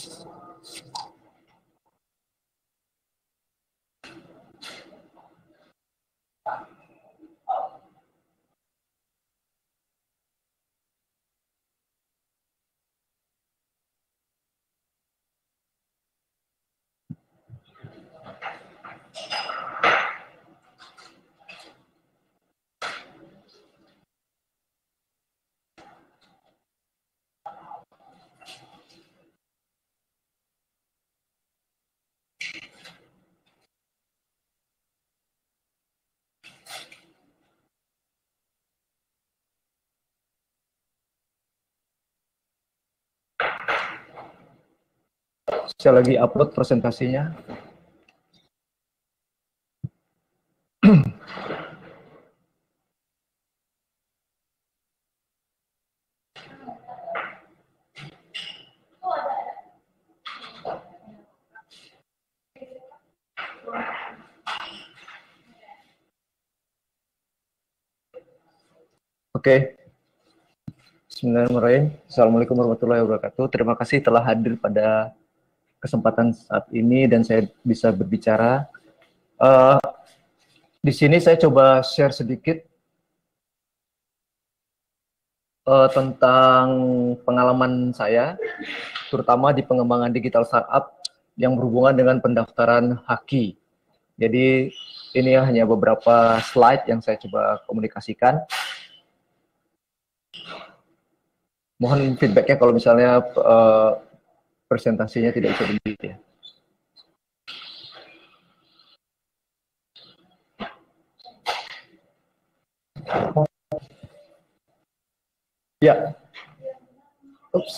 Saya lagi upload presentasinya. Oke. Okay. Bismillahirrahmanirrahim. Assalamualaikum warahmatullahi wabarakatuh. Terima kasih telah hadir pada kesempatan saat ini dan saya bisa berbicara. Uh, di sini saya coba share sedikit uh, tentang pengalaman saya, terutama di pengembangan digital startup yang berhubungan dengan pendaftaran haki. Jadi ini hanya beberapa slide yang saya coba komunikasikan. Mohon feedbacknya kalau misalnya uh, presentasinya tidak bisa dilihat ya. Ya. Ups.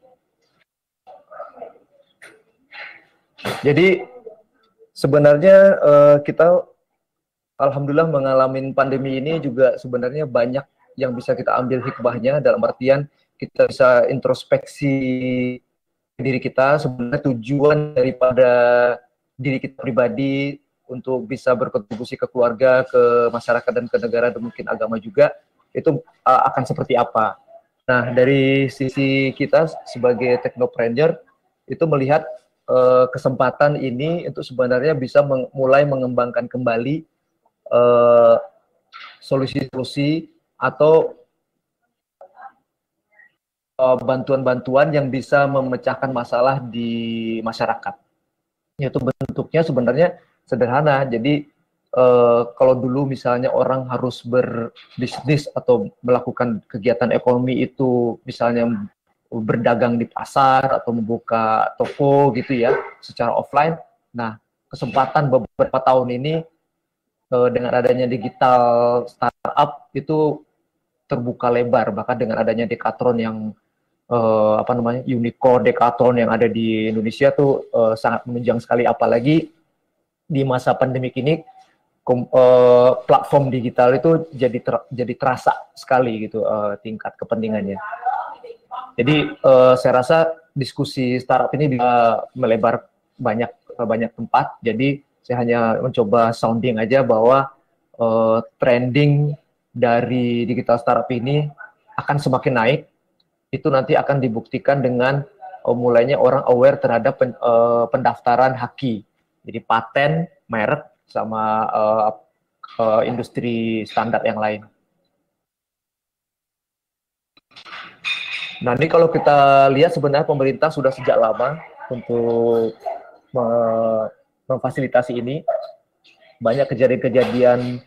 Jadi sebenarnya uh, kita alhamdulillah mengalami pandemi ini juga sebenarnya banyak yang bisa kita ambil hikmahnya, dalam artian kita bisa introspeksi diri kita, sebenarnya tujuan daripada diri kita pribadi untuk bisa berkontribusi ke keluarga, ke masyarakat dan ke negara dan mungkin agama juga, itu uh, akan seperti apa. Nah, dari sisi kita sebagai teknopreneur itu melihat uh, kesempatan ini untuk sebenarnya bisa meng mulai mengembangkan kembali solusi-solusi uh, atau bantuan-bantuan yang bisa memecahkan masalah di masyarakat. Yaitu bentuknya sebenarnya sederhana. Jadi eh, kalau dulu misalnya orang harus berbisnis atau melakukan kegiatan ekonomi itu misalnya berdagang di pasar atau membuka toko gitu ya secara offline. Nah, kesempatan beberapa tahun ini eh, dengan adanya digital startup itu terbuka lebar, bahkan dengan adanya Decathlon yang Uh, apa namanya unicorn Decathlon yang ada di Indonesia tuh uh, sangat menunjang sekali, apalagi di masa pandemi ini kom, uh, platform digital itu jadi ter, jadi terasa sekali gitu uh, tingkat kepentingannya. Jadi uh, saya rasa diskusi startup ini bisa melebar banyak banyak tempat. Jadi saya hanya mencoba sounding aja bahwa uh, trending dari digital startup ini akan semakin naik. Itu nanti akan dibuktikan dengan uh, mulainya orang aware terhadap pen, uh, pendaftaran haki. Jadi paten, merek, sama uh, uh, industri standar yang lain. Nah, ini kalau kita lihat sebenarnya pemerintah sudah sejak lama untuk me- memfasilitasi ini. Banyak kejadian-kejadian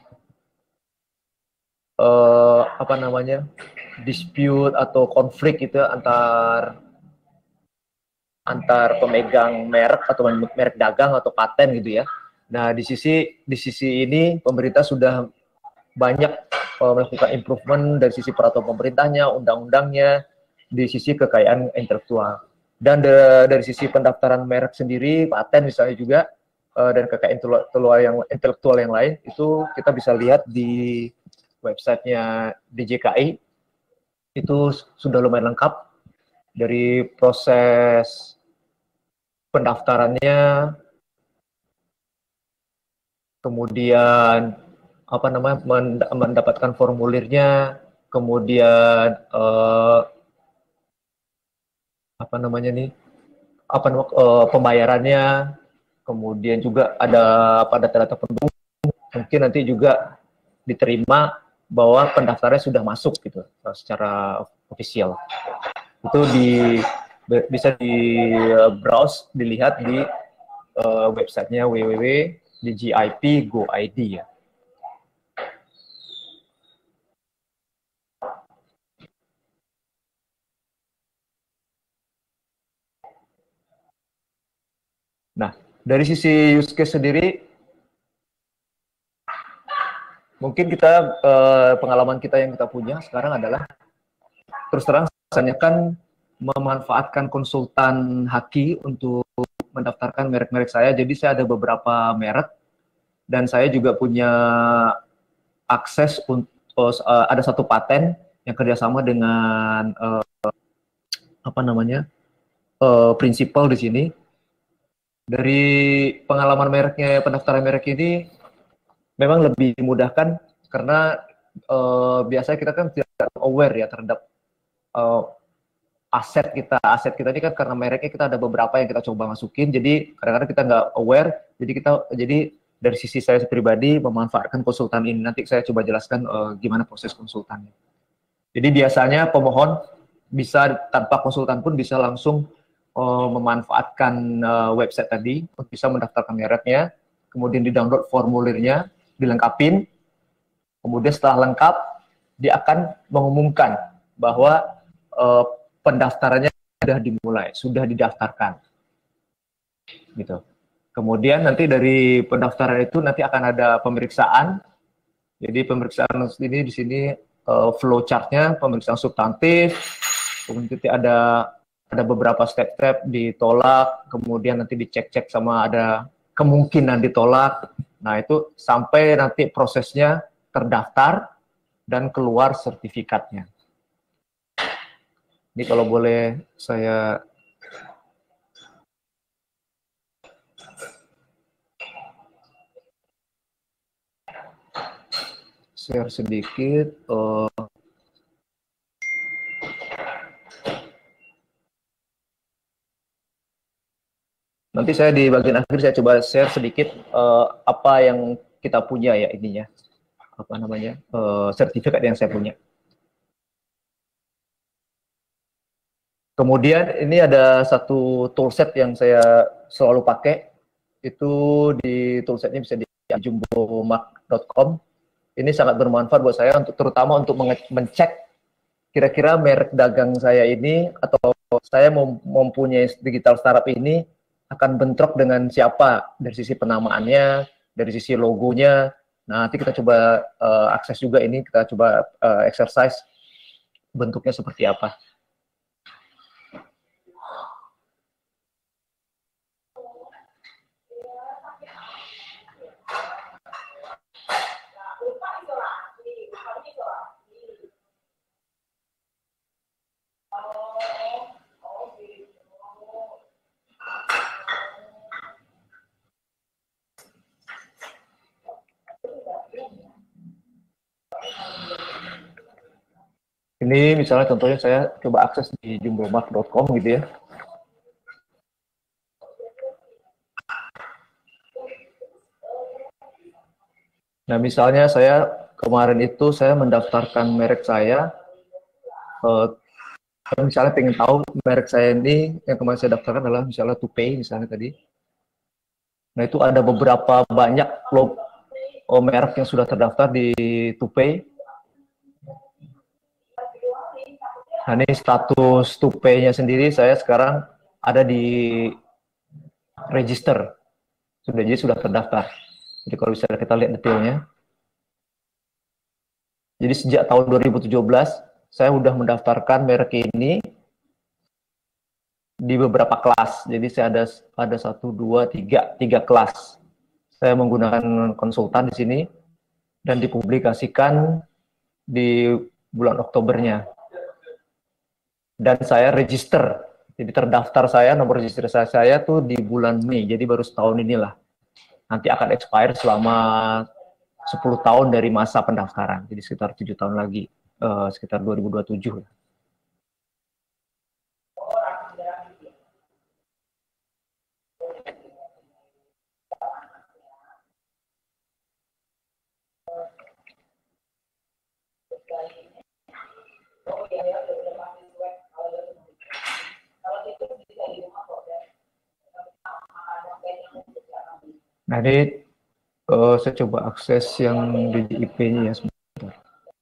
uh, apa namanya dispute atau konflik itu antar antar pemegang merek atau merek dagang atau paten gitu ya. Nah, di sisi di sisi ini pemerintah sudah banyak uh, melakukan improvement dari sisi peraturan pemerintahnya, undang-undangnya, di sisi kekayaan intelektual. Dan de, dari sisi pendaftaran merek sendiri, paten misalnya juga, uh, dan kekayaan intelektual yang intelektual yang lain, itu kita bisa lihat di websitenya D J K I, itu sudah lumayan lengkap dari proses pendaftarannya, kemudian apa namanya mendapatkan formulirnya, kemudian eh, apa namanya nih, apa namanya eh, pembayarannya, kemudian juga ada pada data pendukung, mungkin nanti juga diterima bahwa pendaftarannya sudah masuk gitu secara official. Itu di bisa di browse, dilihat di uh, websitenya w w w titik d j i p titik go titik i d ya. Nah, dari sisi use case sendiri, mungkin kita uh, pengalaman kita yang kita punya sekarang adalah terus terang rasanya kan memanfaatkan konsultan Haki untuk mendaftarkan merek-merek saya. Jadi saya ada beberapa merek dan saya juga punya akses untuk uh, ada satu paten yang kerjasama dengan uh, apa namanya uh, prinsipal di sini. Dari pengalaman mereknya, pendaftaran merek ini memang lebih dimudahkan karena uh, biasanya kita kan tidak aware ya terhadap uh, aset kita. Aset kita ini kan karena mereknya kita ada beberapa yang kita coba masukin, jadi kadang-kadang kita nggak aware. Jadi kita jadi dari sisi saya pribadi memanfaatkan konsultan ini. Nanti saya coba jelaskan uh, gimana proses konsultannya. Jadi biasanya pemohon bisa tanpa konsultan pun bisa langsung uh, memanfaatkan uh, website tadi untuk bisa mendaftarkan mereknya, kemudian di-download formulirnya, dilengkapin, kemudian setelah lengkap, dia akan mengumumkan bahwa uh, pendaftarannya sudah dimulai, sudah didaftarkan. Gitu. Kemudian nanti dari pendaftaran itu nanti akan ada pemeriksaan. Jadi pemeriksaan ini di sini uh, flow chart-nya, pemeriksaan substantif, kemudian nanti ada ada beberapa step-step ditolak, kemudian nanti dicek-cek sama ada kemungkinan ditolak. Nah, itu sampai nanti prosesnya terdaftar dan keluar sertifikatnya. Ini kalau boleh saya share sedikit. Uh, nanti saya di bagian akhir saya coba share sedikit uh, apa yang kita punya ya ininya, apa namanya uh, sertifikat yang saya punya. Kemudian ini ada satu toolset yang saya selalu pakai, itu di toolsetnya bisa di jumbomark dot com. Ini sangat bermanfaat buat saya, untuk terutama untuk mengecek kira-kira merek dagang saya ini atau saya mempunyai digital startup ini akan bentrok dengan siapa dari sisi penamaannya, dari sisi logonya. Nah, nanti kita coba uh, akses juga ini, kita coba uh, exercise bentuknya seperti apa. Ini misalnya contohnya saya coba akses di jumbomark dot com gitu ya. Nah, misalnya saya kemarin itu saya mendaftarkan merek saya, eh, misalnya pengen tahu merek saya ini yang kemarin saya daftarkan adalah misalnya Tupay misalnya tadi. Nah, itu ada beberapa banyak logo oh, merek yang sudah terdaftar di Tupay. Nah, ini status Tupay-nya sendiri saya sekarang ada di register. Sudah jadi sudah terdaftar. Jadi kalau bisa kita lihat detailnya. Jadi sejak tahun dua ribu tujuh belas saya sudah mendaftarkan merek ini di beberapa kelas. Jadi saya ada ada satu, dua, tiga, tiga kelas. Saya menggunakan konsultan di sini dan dipublikasikan di bulan Oktobernya. Dan saya register, jadi terdaftar saya, nomor registrasi saya tuh di bulan Mei, jadi baru setahun inilah. Nanti akan expire selama sepuluh tahun dari masa pendaftaran, jadi sekitar tujuh tahun lagi, uh, sekitar dua ribu dua puluh tujuh. Nah, ini uh, saya coba akses yang D J I P-nya ya sebentar.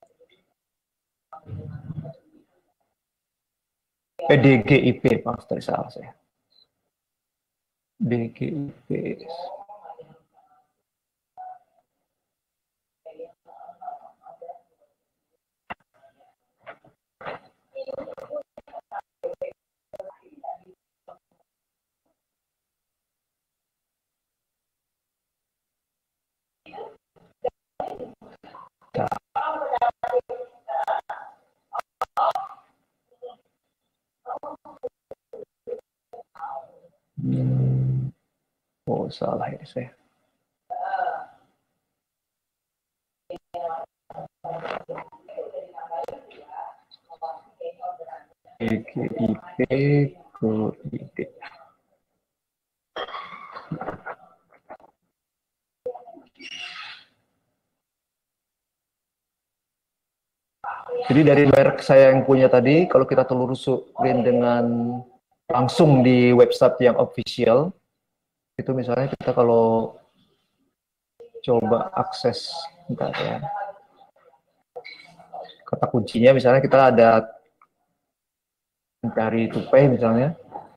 Eh, D G I P, Pak, tadi salah saya. D G I P. Oh, salah ini saya. D G I P ke I D. Jadi dari merek saya yang punya tadi, kalau kita telusurin dengan langsung di website yang official, itu misalnya kita kalau coba akses, bentar ya, kata kuncinya misalnya kita ada dari Tupay misalnya.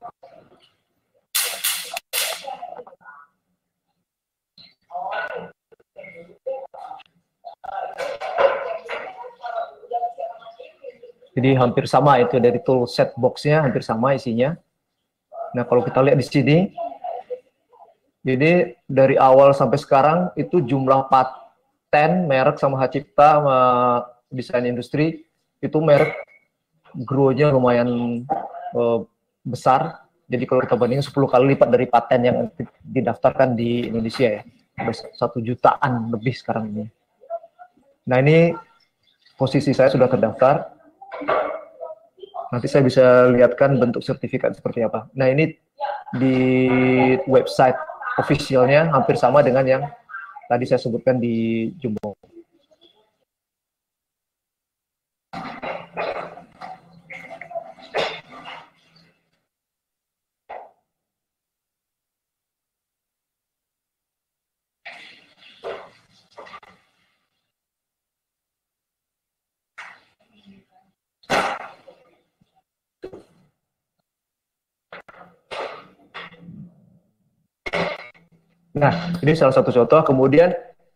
Jadi hampir sama itu dari tool set box-nya hampir sama isinya. Nah, kalau kita lihat di sini, jadi dari awal sampai sekarang itu jumlah paten, merek sama hak cipta sama desain industri itu merek grow-nya lumayan uh, besar. Jadi kalau kita bandingin sepuluh kali lipat dari paten yang didaftarkan di Indonesia ya. Satu jutaan lebih sekarang ini. Nah, ini posisi saya sudah terdaftar. Nanti saya bisa lihatkan bentuk sertifikat seperti apa. Nah, ini di website officialnya hampir sama dengan yang tadi saya sebutkan di Jumbo. Nah, ini salah satu contoh. Kemudian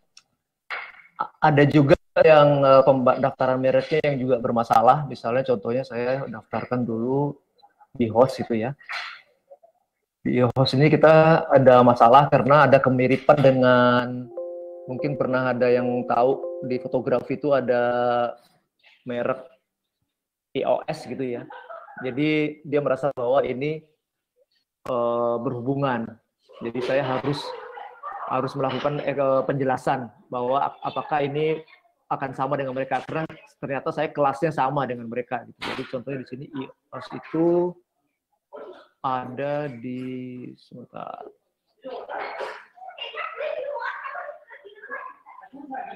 ada juga yang uh, pendaftaran mereknya yang juga bermasalah. Misalnya contohnya saya daftarkan dulu di host itu ya. Di host ini kita ada masalah karena ada kemiripan dengan, mungkin pernah ada yang tahu di fotografi itu ada merek E O S gitu ya. Jadi dia merasa bahwa ini uh, berhubungan. Jadi saya harus harus melakukan eh, penjelasan bahwa apakah ini akan sama dengan mereka, karena ternyata saya kelasnya sama dengan mereka. Gitu. Jadi contohnya di sini E O S itu ada di sebentar.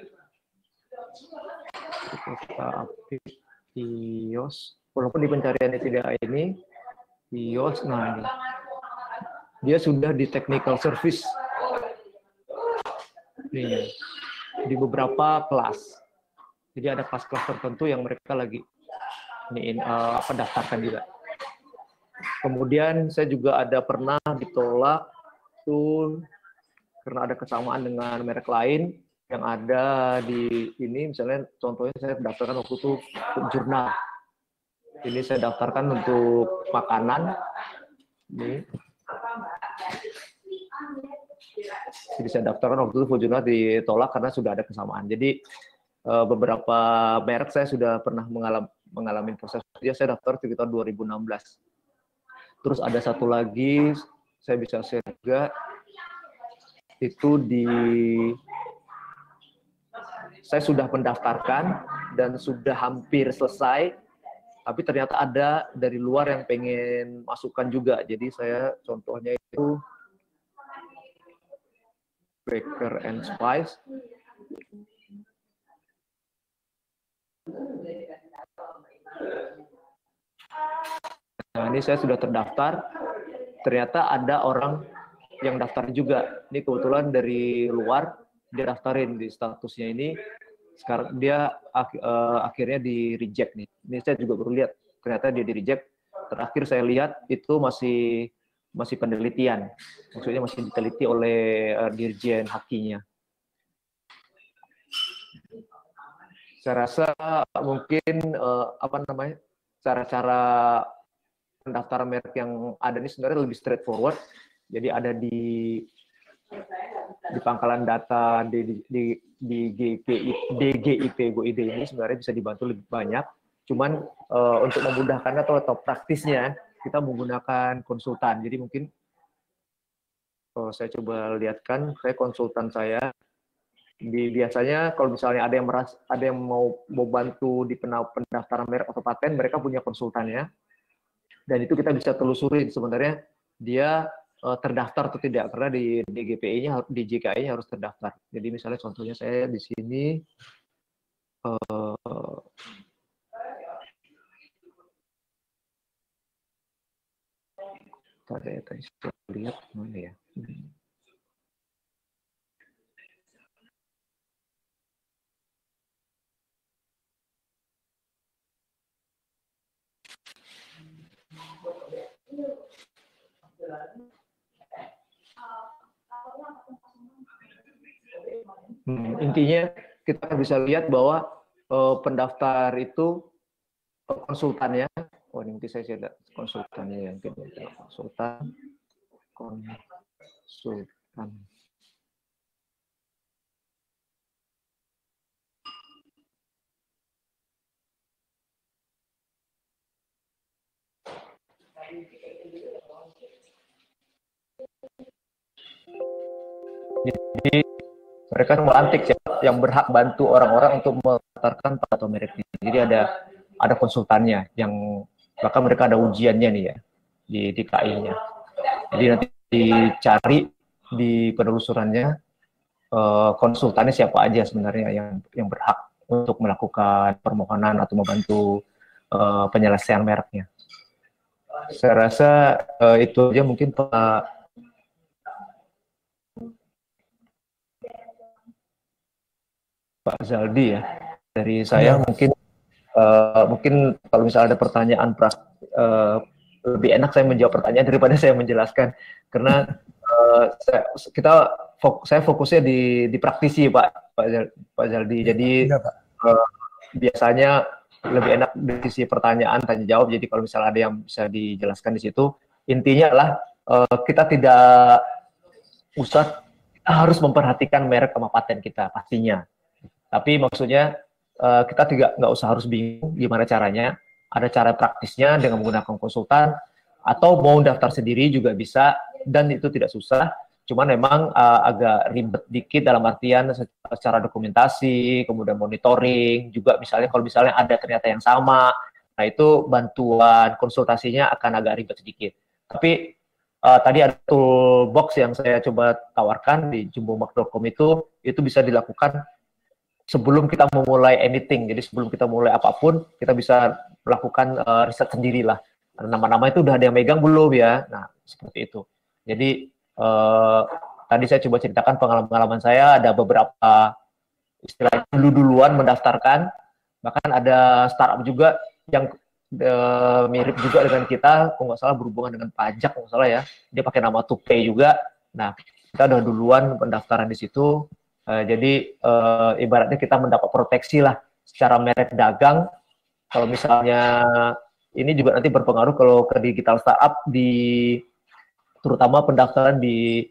Kita aktif I O S. Walaupun di pencarian tidak ini I O S, nah ini dia sudah di technical service. Nih, di beberapa kelas. Jadi ada kelas-kelas tertentu yang mereka lagi ini uh, apa daftarkan juga. Kemudian saya juga ada pernah ditolak tuh karena ada kesamaan dengan merek lain yang ada di ini, misalnya contohnya saya daftarkan waktu itu jurnal. Ini saya daftarkan untuk makanan. Ini. Jadi saya daftarkan waktu itu food jurnal ditolak karena sudah ada kesamaan. Jadi beberapa merek saya sudah pernah mengalami, mengalami proses. Ya, saya daftar sekitar dua ribu enam belas. Terus ada satu lagi saya bisa share juga. Itu di saya sudah mendaftarkan dan sudah hampir selesai. Tapi ternyata ada dari luar yang pengen masukkan juga. Jadi saya contohnya itu Baker and Spice. Nah, ini saya sudah terdaftar. Ternyata ada orang yang daftar juga. Ini kebetulan dari luar dia daftarin di statusnya ini. Sekarang dia ak uh, akhirnya di reject nih. Ini saya juga baru lihat, ternyata dia di reject. Terakhir saya lihat itu masih masih penelitian, maksudnya masih diteliti oleh uh, dirjen hakinya. Saya rasa mungkin uh, apa namanya cara-cara pendaftaran merek yang ada ini sebenarnya lebih straightforward. Jadi ada di di pangkalan data di di di D G I P Go I D ini sebenarnya bisa dibantu lebih banyak. Cuman uh, untuk memudahkan atau atau praktisnya kita menggunakan konsultan. Jadi mungkin oh, saya coba lihatkan, saya konsultan saya di biasanya kalau misalnya ada yang meras, ada yang mau mau bantu di pendaftaran merek atau paten, mereka punya konsultannya. Dan itu kita bisa telusurin sebenarnya dia terdaftar atau tidak, karena di D G P I-nya, di J K I-nya harus terdaftar. Jadi misalnya contohnya saya di sini uh, tadi tadi saya lihat mana ya. Hmm. Hmm, intinya kita bisa lihat bahwa uh, pendaftar itu uh, konsultannya, oh nanti saya lihat konsultannya yang konsultan, konsultan. Jadi mereka melantik yang berhak bantu orang-orang untuk mendaftarkan atau merek ini. Jadi ada ada konsultannya yang bahkan mereka ada ujiannya nih ya di di K I-nya. Jadi nanti dicari di penelusurannya eh, konsultannya siapa aja sebenarnya yang yang berhak untuk melakukan permohonan atau membantu eh, penyelesaian mereknya. Saya rasa eh, itu aja mungkin Pak Pak Zaldi ya. Dari saya ya. mungkin uh, mungkin kalau misalnya ada pertanyaan uh, lebih enak saya menjawab pertanyaan daripada saya menjelaskan, karena uh, saya, kita fok, saya fokusnya di di praktisi Pak Pak, Pak Zaldi. Jadi ya, Pak. Uh, biasanya lebih enak di sisi pertanyaan tanya jawab. Jadi kalau misalnya ada yang bisa dijelaskan di situ, intinya adalah uh, kita tidak usah kita harus memperhatikan merek sama paten kita pastinya. Tapi maksudnya uh, kita tidak nggak usah harus bingung gimana caranya. Ada cara praktisnya dengan menggunakan konsultan atau mau daftar sendiri juga bisa, dan itu tidak susah. Cuman memang uh, agak ribet dikit dalam artian secara dokumentasi, kemudian monitoring juga, misalnya kalau misalnya ada ternyata yang sama, nah itu bantuan konsultasinya akan agak ribet sedikit. Tapi uh, tadi ada toolbox yang saya coba tawarkan di jumbomark dot com itu, itu bisa dilakukan sebelum kita memulai anything. Jadi sebelum kita mulai apapun, kita bisa melakukan uh, riset sendiri lah. Nama-nama itu udah ada yang megang belum ya? Nah, seperti itu. Jadi uh, tadi saya coba ceritakan pengalaman-pengalaman saya, ada beberapa istilah dulu-duluan mendaftarkan, bahkan ada startup juga yang uh, mirip juga dengan kita, kalau nggak salah berhubungan dengan pajak, kalau nggak salah ya, dia pakai nama TuPay juga. Nah, kita udah duluan pendaftaran di situ, uh, jadi uh, ibaratnya kita mendapat proteksi lah secara merek dagang. Kalau misalnya ini juga nanti berpengaruh kalau ke digital startup di terutama pendaftaran di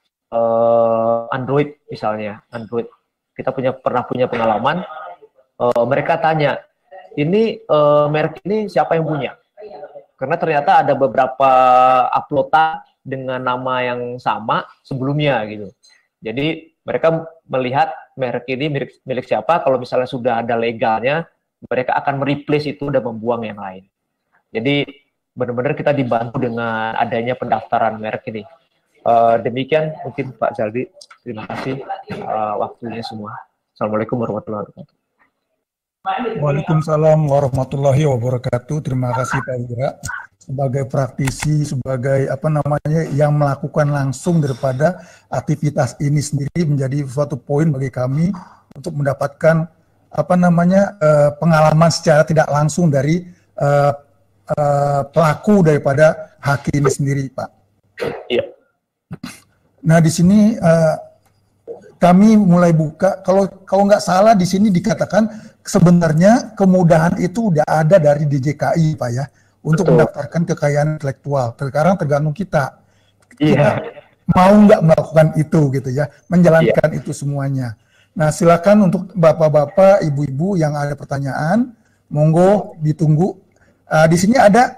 uh, Android misalnya, Android. Kita punya pernah punya pengalaman, uh, mereka tanya, ini uh, merek ini siapa yang punya? Karena ternyata ada beberapa uploadan dengan nama yang sama sebelumnya gitu. Jadi mereka melihat merek ini milik, milik siapa, kalau misalnya sudah ada legalnya, mereka akan mereplace itu dan membuang yang lain. Jadi benar-benar kita dibantu dengan adanya pendaftaran merek ini. Uh, demikian mungkin Pak Zaldi. Terima kasih uh, waktunya semua. Assalamualaikum warahmatullahi wabarakatuh. Waalaikumsalam warahmatullahi wabarakatuh. Terima kasih Pak Wira sebagai praktisi, sebagai apa namanya yang melakukan langsung daripada aktivitas ini sendiri menjadi suatu poin bagi kami untuk mendapatkan apa namanya uh, pengalaman secara tidak langsung dari uh, uh, pelaku daripada hakim ini sendiri, Pak. Iya. Nah di sini uh, kami mulai buka. Kalau kalau nggak salah di sini dikatakan sebenarnya kemudahan itu udah ada dari D J K I, Pak ya, untuk Betul. mendaftarkan kekayaan intelektual. Sekarang tergantung kita. Kita yeah. mau nggak melakukan itu gitu ya, menjalankan yeah. itu semuanya. Nah silakan untuk bapak-bapak, ibu-ibu yang ada pertanyaan, monggo ditunggu. Uh, di sini ada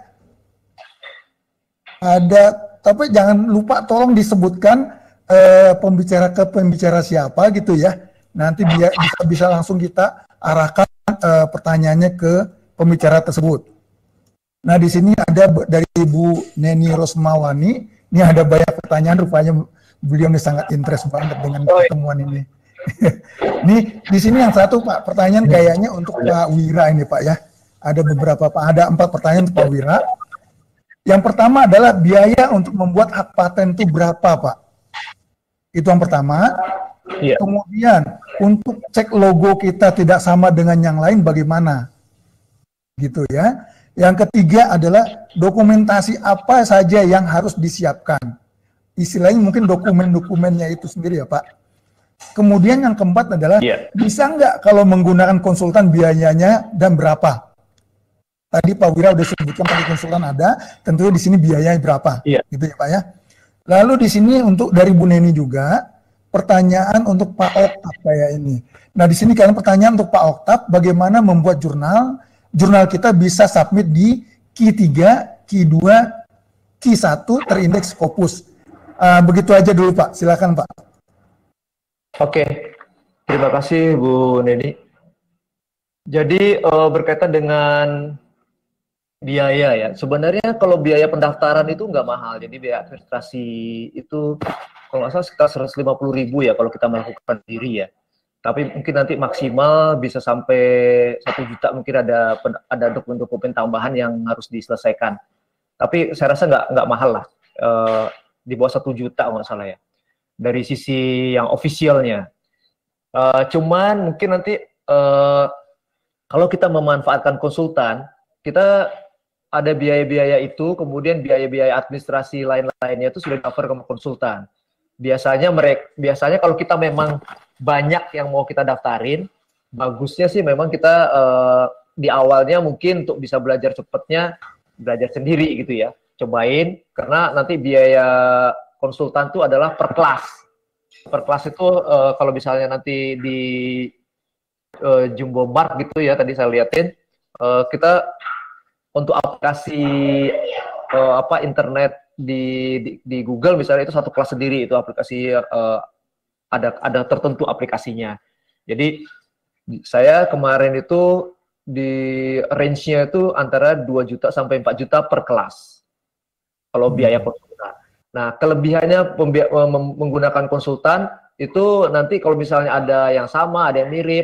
ada, tapi jangan lupa tolong disebutkan uh, pembicara ke pembicara siapa gitu ya. Nanti biar bisa bisa langsung kita arahkan uh, pertanyaannya ke pembicara tersebut. Nah di sini ada dari Ibu Neni Rosmawani. Ini ada banyak pertanyaan, rupanya beliau ini sangat interest banget dengan pertemuan ini. Ini di sini yang satu Pak, pertanyaan kayaknya untuk Pak Wira ini Pak ya. Ada beberapa Pak, ada empat pertanyaan untuk Pak Wira. Yang pertama adalah biaya untuk membuat hak paten itu berapa Pak? Itu yang pertama. Iya. Kemudian untuk cek logo kita tidak sama dengan yang lain bagaimana? Gitu ya. Yang ketiga adalah dokumentasi apa saja yang harus disiapkan. Istilahnya mungkin dokumen-dokumennya itu sendiri ya Pak. Kemudian yang keempat adalah yeah. bisa nggak kalau menggunakan konsultan biayanya dan berapa? Tadi Pak Wira udah sebutkan tadi konsultan ada, tentunya di sini biayanya berapa? Yeah. Gitu ya Pak ya. Lalu di sini untuk dari Bu Neni juga pertanyaan untuk Pak Oktav kayak ini. Nah di sini kalian pertanyaan untuk Pak Oktav, bagaimana membuat jurnal? Jurnal kita bisa submit di Q tiga, Q dua, Q satu terindeks Scopus. Uh, begitu aja dulu Pak, silakan Pak. Oke, terima kasih Bu Neni. Jadi uh, berkaitan dengan biaya ya, sebenarnya kalau biaya pendaftaran itu nggak mahal. Jadi biaya administrasi itu kalau nggak salah sekitar seratus lima puluh ribu ya kalau kita melakukan sendiri ya. Tapi mungkin nanti maksimal bisa sampai satu juta, mungkin ada ada dokumen-dokumen tambahan yang harus diselesaikan. Tapi saya rasa nggak nggak mahal lah, uh, di bawah satu juta kalau nggak salah ya. Dari sisi yang ofisialnya, uh, cuman mungkin nanti uh, kalau kita memanfaatkan konsultan, kita ada biaya-biaya itu, kemudian biaya-biaya administrasi lain-lainnya itu sudah cover sama konsultan. Biasanya mereka, biasanya kalau kita memang banyak yang mau kita daftarin, bagusnya sih memang kita uh, di awalnya mungkin untuk bisa belajar cepatnya belajar sendiri gitu ya, cobain, karena nanti biaya konsultan itu adalah per kelas. Per kelas itu uh, kalau misalnya nanti di uh, Jumbo Mart gitu ya, tadi saya liatin, uh, kita untuk aplikasi uh, apa internet di, di di Google misalnya itu satu kelas sendiri, itu aplikasi uh, ada ada tertentu aplikasinya. Jadi saya kemarin itu di range-nya itu antara dua juta sampai empat juta per kelas. Kalau biaya konsultan. Nah, kelebihannya menggunakan konsultan itu nanti kalau misalnya ada yang sama, ada yang mirip,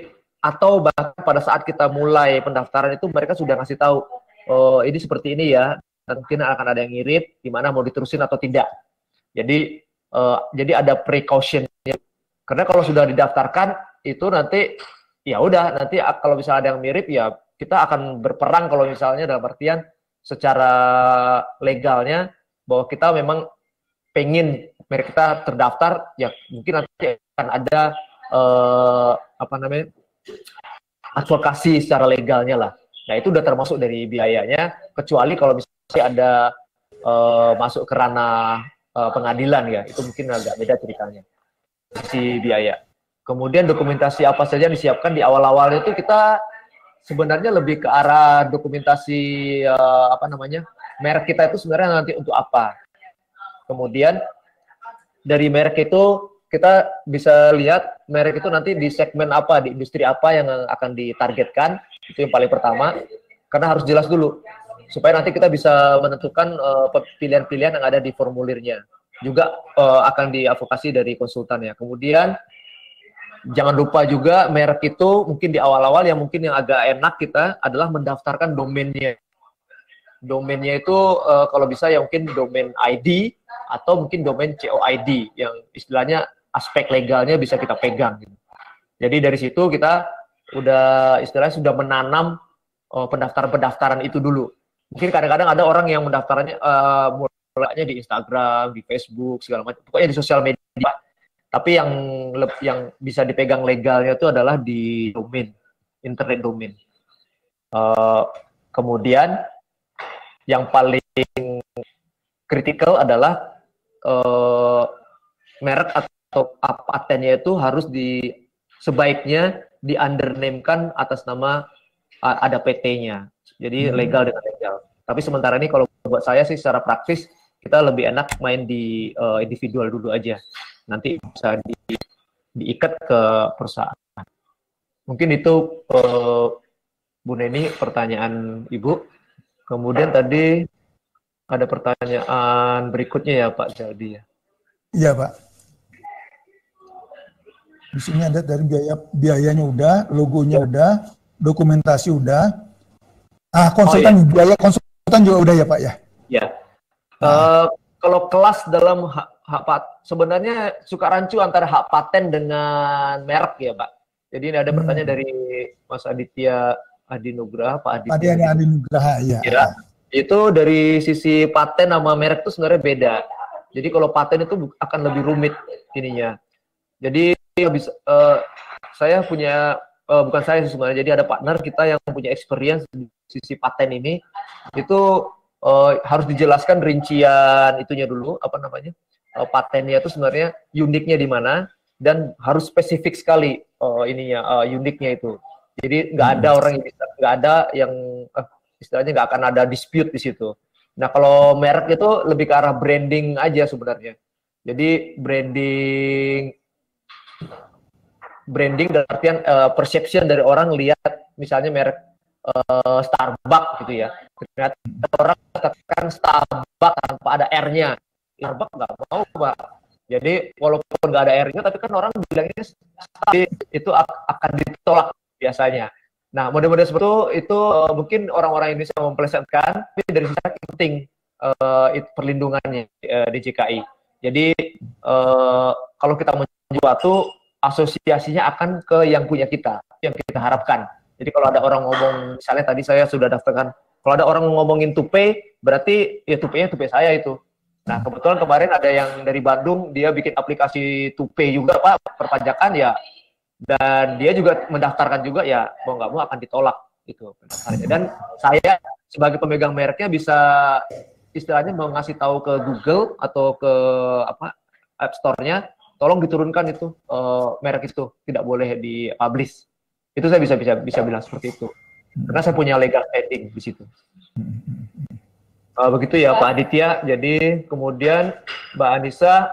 atau bahkan pada saat kita mulai pendaftaran itu mereka sudah ngasih tahu, oh ini seperti ini ya, dan mungkin akan ada yang mirip, gimana mau diterusin atau tidak. Jadi uh, jadi ada precaution. Karena kalau sudah didaftarkan itu nanti ya udah nanti kalau misalnya ada yang mirip ya kita akan berperang kalau misalnya dalam artian secara legalnya bahwa kita memang pengen merek kita terdaftar, ya mungkin nanti akan ada uh, apa namanya advokasi secara legalnya lah. Nah itu udah termasuk dari biayanya, kecuali kalau misalnya ada uh, masuk ke ranah uh, pengadilan ya, itu mungkin agak beda ceritanya si biaya. Kemudian dokumentasi apa saja yang disiapkan di awal-awal itu kita sebenarnya lebih ke arah dokumentasi uh, apa namanya merek kita itu sebenarnya nanti untuk apa. Kemudian dari merek itu kita bisa lihat merek itu nanti di segmen apa, di industri apa yang akan ditargetkan, itu yang paling pertama, karena harus jelas dulu, supaya nanti kita bisa menentukan pilihan-pilihan uh, yang ada di formulirnya, juga uh, akan diadvokasi dari konsultan ya. Kemudian, jangan lupa juga merek itu mungkin di awal-awal yang mungkin yang agak enak kita adalah mendaftarkan domainnya. Domainnya itu uh, kalau bisa ya mungkin domain I D, atau mungkin domain C O I D yang istilahnya aspek legalnya bisa kita pegang gitu. Jadi dari situ kita udah istilahnya sudah menanam uh, pendaftaran-pendaftaran itu dulu. Mungkin kadang-kadang ada orang yang mendaftarannya uh, mulanya di Instagram, di Facebook, segala macam, pokoknya di sosial media. Tapi yang yang bisa dipegang legalnya itu adalah di domain, internet domain. Uh, kemudian yang paling kritikal adalah Uh, merek atau patennya itu harus di sebaiknya di undername-kan atas nama uh, ada P T-nya. Jadi hmm. legal dengan legal. Tapi sementara ini kalau buat saya sih secara praktis kita lebih enak main di uh, individual dulu aja. Nanti bisa di, diikat ke perusahaan. Mungkin itu uh, Bu Neni pertanyaan Ibu. Kemudian tadi ada pertanyaan berikutnya ya Pak Jaldi ya. Iya Pak. Di sini ada dari biaya biayanya udah, logonya ya. Udah, dokumentasi udah. Ah konsultan oh, iya. Biaya konsultan juga udah ya Pak ya. Ya. Nah. Uh, kalau kelas dalam hak, hak pat sebenarnya suka rancu antara hak paten dengan merek ya Pak. Jadi ini ada hmm. pertanyaan dari Mas Aditya Adinugraha, Pak Aditya. Aditya Adinugraha ya. Kira. Itu dari sisi paten sama merek itu sebenarnya beda. Jadi kalau paten itu akan lebih rumit ininya. Jadi bisa, uh, saya punya, uh, bukan saya sebenarnya, jadi ada partner kita yang punya experience di sisi paten ini. Itu uh, harus dijelaskan rincian itunya dulu, apa namanya, uh, patennya itu sebenarnya uniknya di mana, dan harus spesifik sekali uh, ininya, uh, uniknya itu. Jadi nggak ada hmm. orang yang bisa, nggak ada yang... Uh, istilahnya nggak akan ada dispute di situ. Nah kalau merek itu lebih ke arah branding aja sebenarnya. Jadi branding, branding dalam artian uh, perception dari orang lihat misalnya merek uh, Starbucks gitu ya. Ternyata orang katakan Starbucks tanpa ada R-nya. Starbucks nggak mau Pak. Jadi walaupun nggak ada R-nya, tapi kan orang bilangnya itu akan ditolak biasanya. Nah, model-model seperti itu, itu uh, mungkin orang-orang Indonesia memplesetkan, tapi dari sisi penting uh, itu perlindungannya uh, di J K I. Jadi, uh, kalau kita menjual sesuatu, asosiasinya akan ke yang punya kita, yang kita harapkan. Jadi, kalau ada orang ngomong, misalnya tadi saya sudah daftarkan, kalau ada orang ngomongin tupe, berarti ya tupenya tupe saya itu. Nah, kebetulan kemarin ada yang dari Bandung, dia bikin aplikasi tupe juga, Pak, perpajakan ya. Dan dia juga mendaftarkan juga ya mau nggak mau akan ditolak itu pendaftarannya. Dan saya sebagai pemegang mereknya bisa istilahnya mau ngasih tahu ke Google atau ke apa App Store-nya, tolong diturunkan itu uh, merek itu tidak boleh di-publish. Itu saya bisa bisa bisa bilang seperti itu. Karena saya punya legal standing di situ. Uh, begitu ya Pak Aditya. Jadi kemudian Mbak Anissa,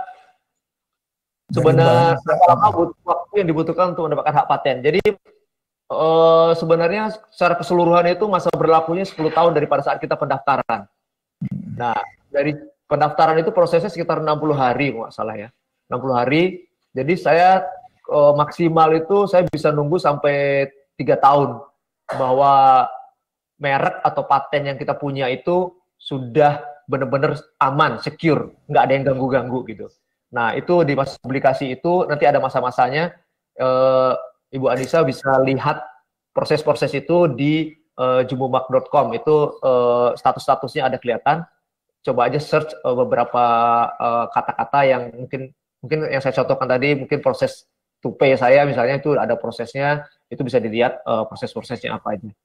sebenarnya berapa lama waktu yang dibutuhkan untuk mendapatkan hak paten? Jadi uh, sebenarnya secara keseluruhan itu masa berlakunya sepuluh tahun dari pada saat kita pendaftaran. Nah, dari pendaftaran itu prosesnya sekitar enam puluh hari, kalau nggak salah ya. enam puluh hari. Jadi saya uh, maksimal itu saya bisa nunggu sampai tiga tahun bahwa merek atau paten yang kita punya itu sudah benar-benar aman, secure, nggak ada yang ganggu-ganggu gitu. Nah itu di masa publikasi itu nanti ada masa-masanya, eh, Ibu Anissa bisa lihat proses-proses itu di uh, jumumak dot com, itu uh, status-statusnya ada kelihatan. Coba aja search uh, beberapa uh, kata-kata yang mungkin mungkin yang saya contohkan tadi, mungkin proses tupe saya misalnya itu ada prosesnya, itu bisa dilihat uh, proses-prosesnya apa aja.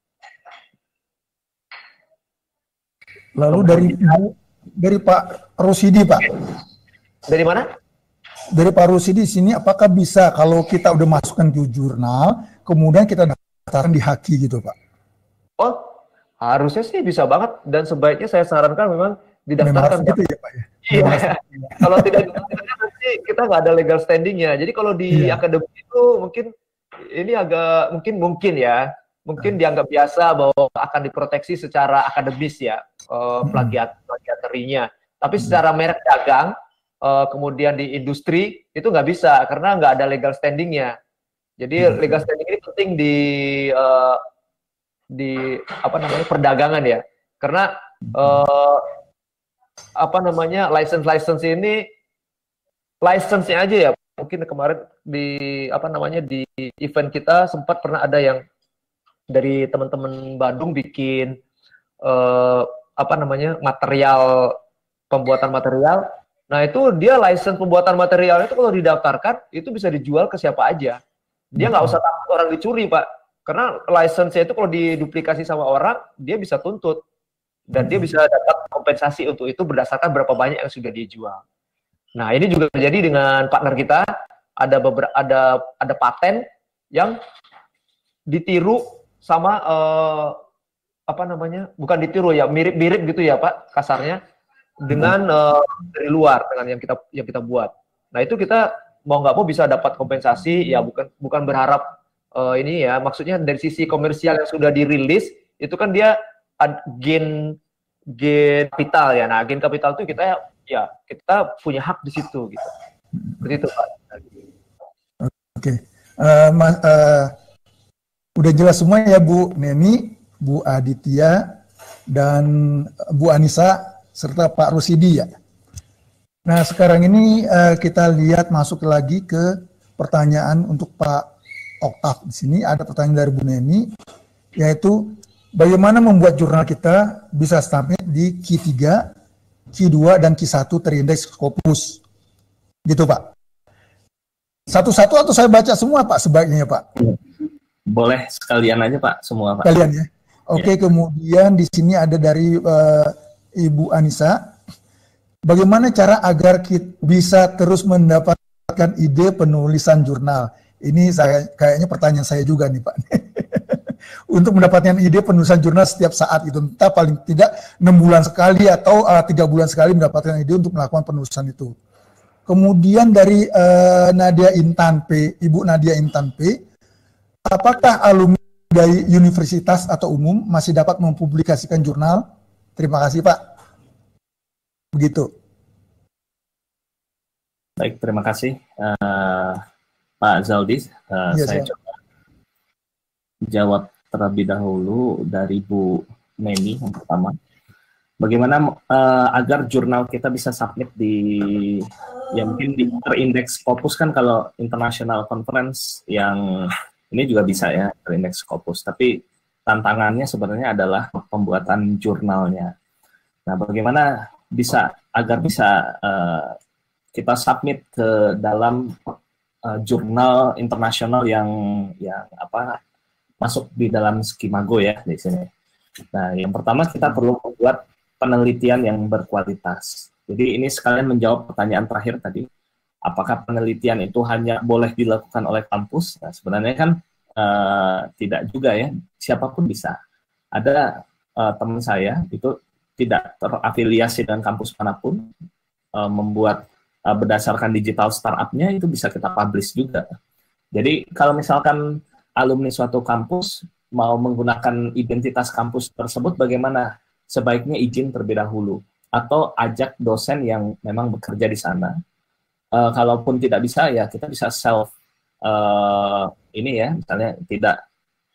Lalu dari dari Pak Rusidi, Pak. Dari mana? Dari Pak Rusidi sini, apakah bisa kalau kita udah masukkan ke jurnal, kemudian kita daftarkan di Haki gitu, Pak? Oh, harusnya sih bisa banget, dan sebaiknya saya sarankan memang didaftarkan. Memang gitu ya, Pak ya? Iya. Kalau tidak didaftarkan nanti kita nggak ada legal standingnya. Jadi kalau di iya. akademik itu mungkin ini agak mungkin mungkin ya, mungkin dianggap biasa bahwa akan diproteksi secara akademis ya, uh, plagiat plagiaterinya. Tapi secara merek dagang, uh, kemudian di industri itu nggak bisa karena nggak ada legal standingnya. Jadi legal standing ini penting di uh, di apa namanya perdagangan ya, karena uh, apa namanya license license ini license-nya aja ya. Mungkin kemarin di apa namanya di event kita sempat pernah ada yang dari teman-teman Bandung bikin uh, apa namanya material pembuatan material. Nah itu dia license pembuatan material itu kalau didaftarkan itu bisa dijual ke siapa aja. Dia nggak usah takut orang dicuri, Pak. Karena license-nya itu kalau diduplikasi sama orang, dia bisa tuntut. Dan dia bisa dapat kompensasi untuk itu berdasarkan berapa banyak yang sudah dia jual. Nah, ini juga terjadi dengan partner kita. Ada beberapa ada ada paten yang ditiru sama eh, apa namanya? Bukan ditiru ya, mirip-mirip gitu ya, Pak, kasarnya dengan eh, dari luar dengan yang kita yang kita buat. Nah, itu kita mau nggak mau bisa dapat kompensasi ya, bukan bukan berharap uh, ini ya, maksudnya dari sisi komersial yang sudah dirilis itu kan dia gain gain kapital ya. Nah, gain kapital itu kita ya kita punya hak di situ gitu. Seperti itu, Pak. Oke. Okay. Uh, mas, uh, udah jelas semua ya Bu Neni, Bu Aditya dan Bu Anissa serta Pak Rusidi ya. Nah, sekarang ini uh, kita lihat masuk lagi ke pertanyaan untuk Pak Oktav. Di sini ada pertanyaan dari Bu Neni, yaitu bagaimana membuat jurnal kita bisa submit di Q tiga, Q dua, dan Q satu terindeks Scopus. Gitu, Pak. Satu-satu atau saya baca semua, Pak, sebaiknya, Pak? Boleh sekalian aja, Pak, semua, Pak. Sekalian ya. Oke, ya. Kemudian di sini ada dari uh, Ibu Anissa. Bagaimana cara agar kita bisa terus mendapatkan ide penulisan jurnal? Ini saya kayaknya pertanyaan saya juga nih, Pak. Untuk mendapatkan ide penulisan jurnal setiap saat itu, entah paling tidak enam bulan sekali atau tiga uh, bulan sekali mendapatkan ide untuk melakukan penulisan itu. Kemudian dari uh, Nadia Intan P, Ibu Nadia Intan P, apakah alumni dari universitas atau umum masih dapat mempublikasikan jurnal? Terima kasih, Pak. Begitu. Baik, terima kasih uh, Pak Zaldi. Uh, yes, saya ya. coba jawab terlebih dahulu dari Bu Neni yang pertama. Bagaimana uh, agar jurnal kita bisa submit di, ya mungkin di terindeks Scopus kan, kalau international conference yang ini juga bisa ya terindeks Scopus. Tapi tantangannya sebenarnya adalah pembuatan jurnalnya. Nah, bagaimana bisa agar bisa uh, kita submit ke dalam uh, jurnal internasional yang yang apa masuk di dalam Skimago ya di sini. Nah, yang pertama kita perlu membuat penelitian yang berkualitas. Jadi ini sekalian menjawab pertanyaan terakhir tadi, apakah penelitian itu hanya boleh dilakukan oleh kampus? Nah, sebenarnya kan uh, tidak juga ya, siapapun bisa. Ada uh, teman saya itu tidak terafiliasi dengan kampus manapun, uh, membuat uh, berdasarkan digital startup-nya itu bisa kita publish juga. Jadi kalau misalkan alumni suatu kampus mau menggunakan identitas kampus tersebut, bagaimana? Sebaiknya izin terlebih dahulu, atau ajak dosen yang memang bekerja di sana. Uh, kalaupun tidak bisa, ya kita bisa self uh, ini ya, misalnya tidak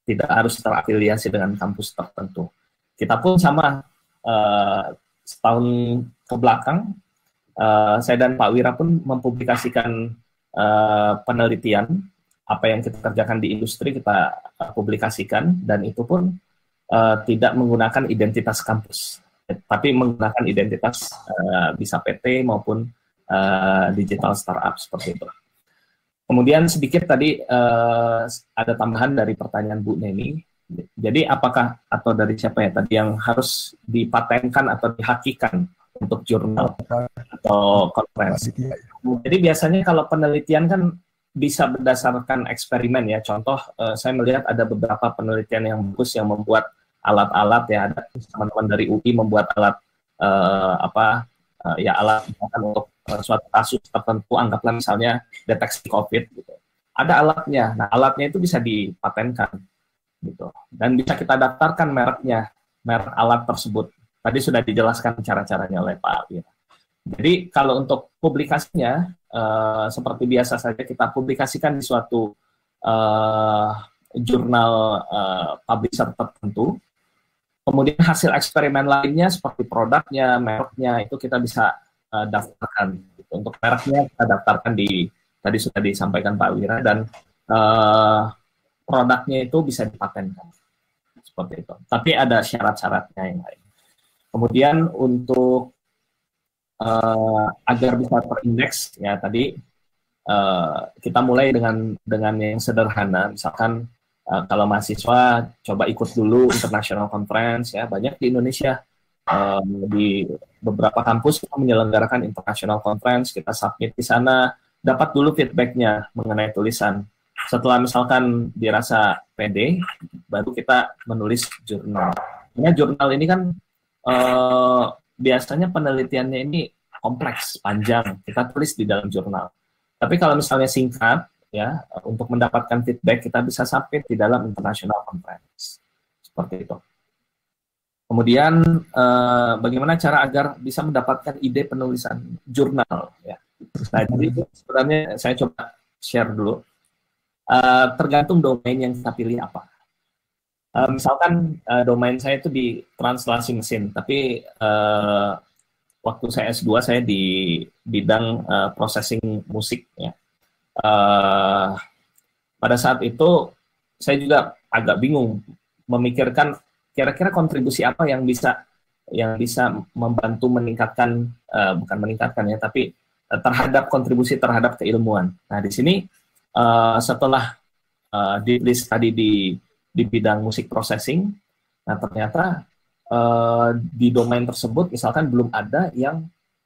tidak harus terafiliasi dengan kampus tertentu. Kita pun sama, uh, setahun ke belakang, uh, saya dan Pak Wira pun mempublikasikan uh, penelitian, apa yang kita kerjakan di industri kita uh, publikasikan, dan itu pun uh, tidak menggunakan identitas kampus, tapi menggunakan identitas uh, bisa P T maupun uh, digital startup seperti itu. Kemudian sedikit tadi uh, ada tambahan dari pertanyaan Bu Neni. Jadi apakah atau dari siapa ya tadi yang harus dipatenkan atau dihakikan untuk jurnal atau konferensi? Jadi biasanya kalau penelitian kan bisa berdasarkan eksperimen ya. Contoh uh, saya melihat ada beberapa penelitian yang bagus yang membuat alat-alat ya, ada teman-teman dari U I membuat alat uh, apa uh, ya alat misalkan untuk uh, suatu kasus tertentu, anggaplah misalnya deteksi COVID gitu. Ada alatnya. Nah, alatnya itu bisa dipatenkan gitu. Dan bisa kita daftarkan mereknya, merek alat tersebut. Tadi sudah dijelaskan cara-caranya oleh Pak Wira. Jadi kalau untuk publikasinya uh, seperti biasa saja kita publikasikan di suatu uh, jurnal uh, publisher tertentu. Kemudian hasil eksperimen lainnya seperti produknya, mereknya itu kita bisa uh, daftarkan. Gitu. Untuk mereknya kita daftarkan di tadi sudah disampaikan Pak Wira, dan uh, produknya itu bisa dipatenkan seperti itu. Tapi ada syarat-syaratnya yang lain. Kemudian untuk uh, agar bisa terindeks ya tadi uh, kita mulai dengan dengan yang sederhana, misalkan uh, kalau mahasiswa coba ikut dulu international conference ya, banyak di Indonesia uh, di beberapa kampus kita menyelenggarakan international conference, kita submit di sana, dapat dulu feedbacknya mengenai tulisan. Setelah misalkan dirasa pede, baru kita menulis jurnal. Karena jurnal ini kan eh, biasanya penelitiannya ini kompleks, panjang. Kita tulis di dalam jurnal. Tapi kalau misalnya singkat, ya untuk mendapatkan feedback kita bisa submit di dalam international conference. Seperti itu. Kemudian eh, bagaimana cara agar bisa mendapatkan ide penulisan jurnal? Ya. Nah, jadi sebenarnya saya coba share dulu. Uh, tergantung domain yang kita pilih apa. Uh, misalkan uh, domain saya itu di translasi mesin, tapi uh, waktu saya S dua saya di bidang uh, processing musik. Ya. Uh, pada saat itu saya juga agak bingung memikirkan kira-kira kontribusi apa yang bisa yang bisa membantu meningkatkan, uh, bukan meningkatkan ya, tapi uh, terhadap kontribusi terhadap keilmuan. Nah di sini Uh, setelah uh, di list tadi di di bidang musik processing, nah ternyata uh, di domain tersebut misalkan belum ada yang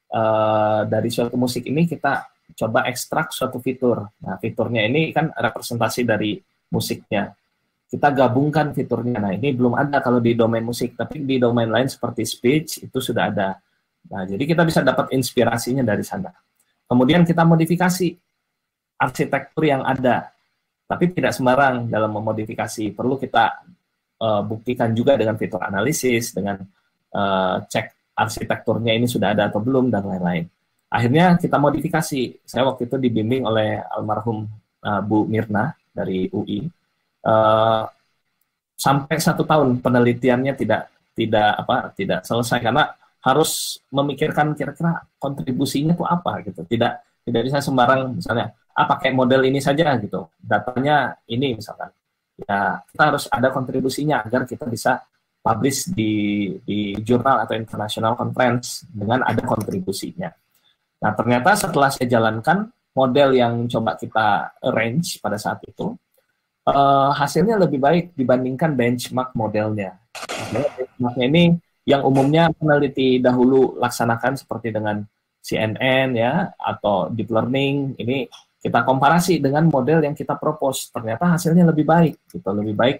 uh, dari suatu musik ini kita coba ekstrak suatu fitur. Nah fiturnya ini kan representasi dari musiknya. Kita gabungkan fiturnya. Nah ini belum ada kalau di domain musik, tapi di domain lain seperti speech itu sudah ada. Nah jadi kita bisa dapat inspirasinya dari sana. Kemudian kita modifikasi arsitektur yang ada, tapi tidak sembarang dalam memodifikasi. Perlu kita uh, buktikan juga dengan fitur analisis, dengan uh, cek arsitekturnya ini sudah ada atau belum, dan lain-lain. Akhirnya kita modifikasi. Saya waktu itu dibimbing oleh almarhum uh, Bu Mirna dari U I. Uh, sampai satu tahun penelitiannya tidak tidak apa tidak selesai karena harus memikirkan kira-kira kontribusinya itu apa gitu. Tidak tidak bisa sembarang misalnya ah pakai model ini saja gitu, datanya ini misalkan. Ya, kita harus ada kontribusinya agar kita bisa publish di, di jurnal atau international conference dengan ada kontribusinya. Nah, ternyata setelah saya jalankan model yang coba kita arrange pada saat itu, eh, hasilnya lebih baik dibandingkan benchmark modelnya. Nah, benchmarknya ini yang umumnya peneliti dahulu laksanakan seperti dengan C N N ya atau deep learning, ini kita komparasi dengan model yang kita propose, ternyata hasilnya lebih baik, gitu, lebih baik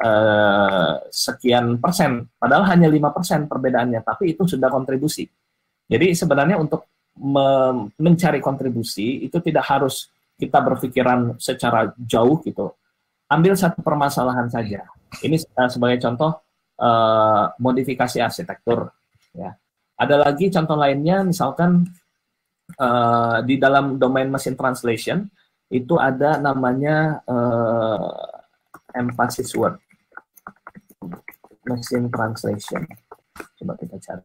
eh, sekian persen, padahal hanya lima persen perbedaannya, tapi itu sudah kontribusi. Jadi sebenarnya untuk me mencari kontribusi itu tidak harus kita berpikiran secara jauh gitu. Ambil satu permasalahan saja. Ini uh, sebagai contoh uh, modifikasi arsitektur. Ya. Ada lagi contoh lainnya, misalkan uh, di dalam domain mesin translation itu ada namanya uh, emphasis word, machine translation. Coba kita cari.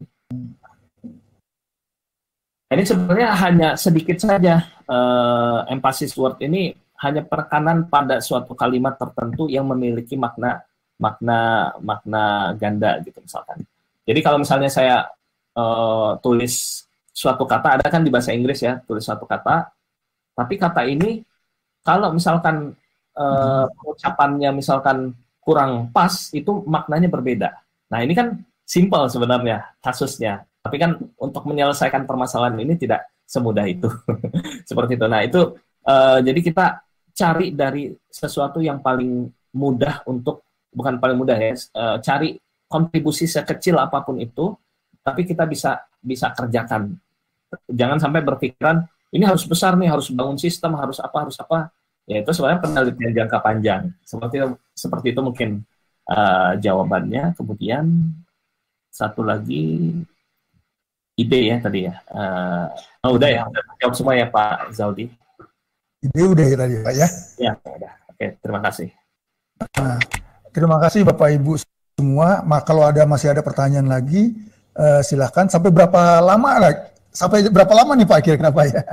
Ini sebenarnya hanya sedikit saja uh, emphasis word ini hanya penekanan pada suatu kalimat tertentu yang memiliki makna makna makna ganda gitu misalkan. Jadi kalau misalnya saya uh, tulis suatu kata, ada kan di bahasa Inggris ya, tulis suatu kata, tapi kata ini kalau misalkan uh, pengucapannya misalkan kurang pas, itu maknanya berbeda. Nah ini kan simple sebenarnya kasusnya. Tapi kan untuk menyelesaikan permasalahan ini tidak semudah itu. Seperti itu. Nah itu, uh, jadi kita cari dari sesuatu yang paling mudah untuk, bukan paling mudah ya, uh, cari kontribusi sekecil apapun itu, tapi kita bisa bisa kerjakan. Jangan sampai berpikiran, ini harus besar nih, harus bangun sistem, harus apa, harus apa. Ya itu sebenarnya penelitian jangka panjang. Seperti, seperti itu mungkin uh, jawabannya. Kemudian, satu lagi... ide ya tadi ya. Uh, oh udah ya, udah jawab semua ya Pak Zaudi. Ide udah ya tadi Pak ya. Ya udah. Oke, terima kasih. Nah, terima kasih Bapak Ibu semua. Nah, kalau ada masih ada pertanyaan lagi, uh, silakan. Sampai berapa lama lah? Sampai berapa lama nih Pak kira-kira Pak ya?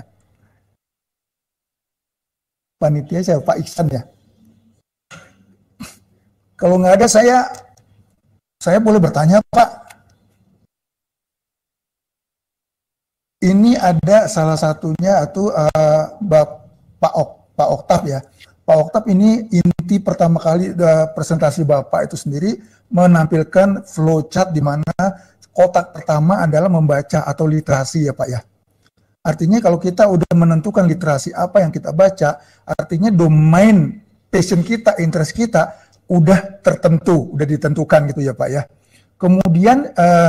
Panitia saya Pak Iksan ya. Kalau nggak ada saya, saya boleh bertanya Pak. Ini ada salah satunya itu uh, Pak Ok, Pak Oktav ya. Pak Oktav ini inti pertama kali uh, presentasi Bapak itu sendiri menampilkan flowchart di mana kotak pertama adalah membaca atau literasi ya Pak ya. Artinya kalau kita udah menentukan literasi apa yang kita baca, artinya domain passion kita, interest kita udah tertentu, udah ditentukan gitu ya Pak ya. Kemudian uh,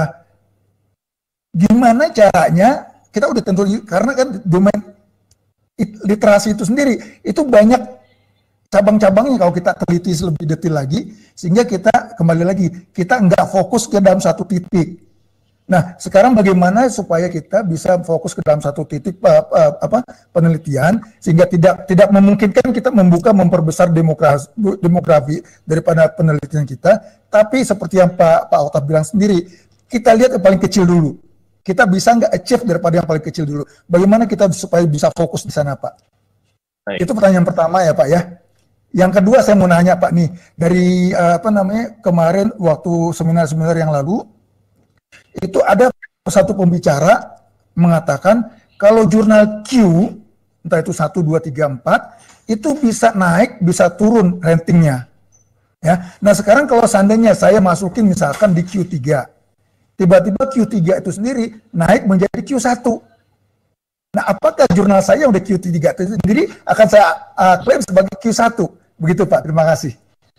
gimana caranya kita udah tentu, karena kan domain literasi itu sendiri, itu banyak cabang-cabangnya kalau kita teliti lebih detail lagi, sehingga kita kembali lagi, kita nggak fokus ke dalam satu titik. Nah, sekarang bagaimana supaya kita bisa fokus ke dalam satu titik uh, uh, apa penelitian, sehingga tidak tidak memungkinkan kita membuka, memperbesar demografi, demografi daripada penelitian kita, tapi seperti yang Pak Pak Oktav bilang sendiri, kita lihat yang paling kecil dulu. Kita bisa nggak achieve daripada yang paling kecil dulu. Bagaimana kita supaya bisa fokus di sana, Pak? Baik. Itu pertanyaan pertama ya, Pak ya. Yang kedua saya mau nanya, Pak nih, dari uh, apa namanya kemarin waktu seminar-seminar yang lalu, itu ada satu pembicara mengatakan kalau jurnal Q, entah itu satu, dua, tiga, empat, itu bisa naik, bisa turun ratingnya. Ya. Nah sekarang kalau seandainya saya masukin misalkan di Q tiga, tiba-tiba Q tiga itu sendiri naik menjadi Q satu. Nah, apakah jurnal saya yang udah Q tiga itu sendiri akan saya uh, klaim sebagai Q satu? Begitu, Pak. Terima kasih.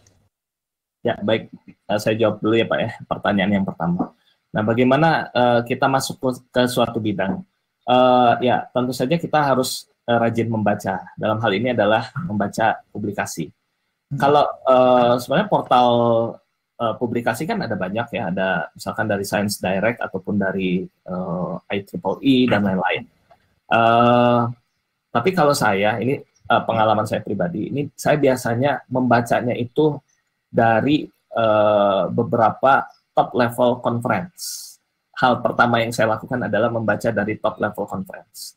Ya, baik. Uh, saya jawab dulu ya, Pak ya, pertanyaan yang pertama. Nah, bagaimana uh, kita masuk ke suatu bidang? Uh, ya, tentu saja kita harus uh, rajin membaca. Dalam hal ini adalah membaca publikasi. Hmm. Kalau uh, sebenarnya portal Uh, publikasi kan ada banyak ya, ada misalkan dari Science Direct ataupun dari uh, I triple E dan lain-lain. Uh, tapi kalau saya, ini uh, pengalaman saya pribadi, ini saya biasanya membacanya itu dari uh, beberapa top level conference. Hal pertama yang saya lakukan adalah membaca dari top level conference.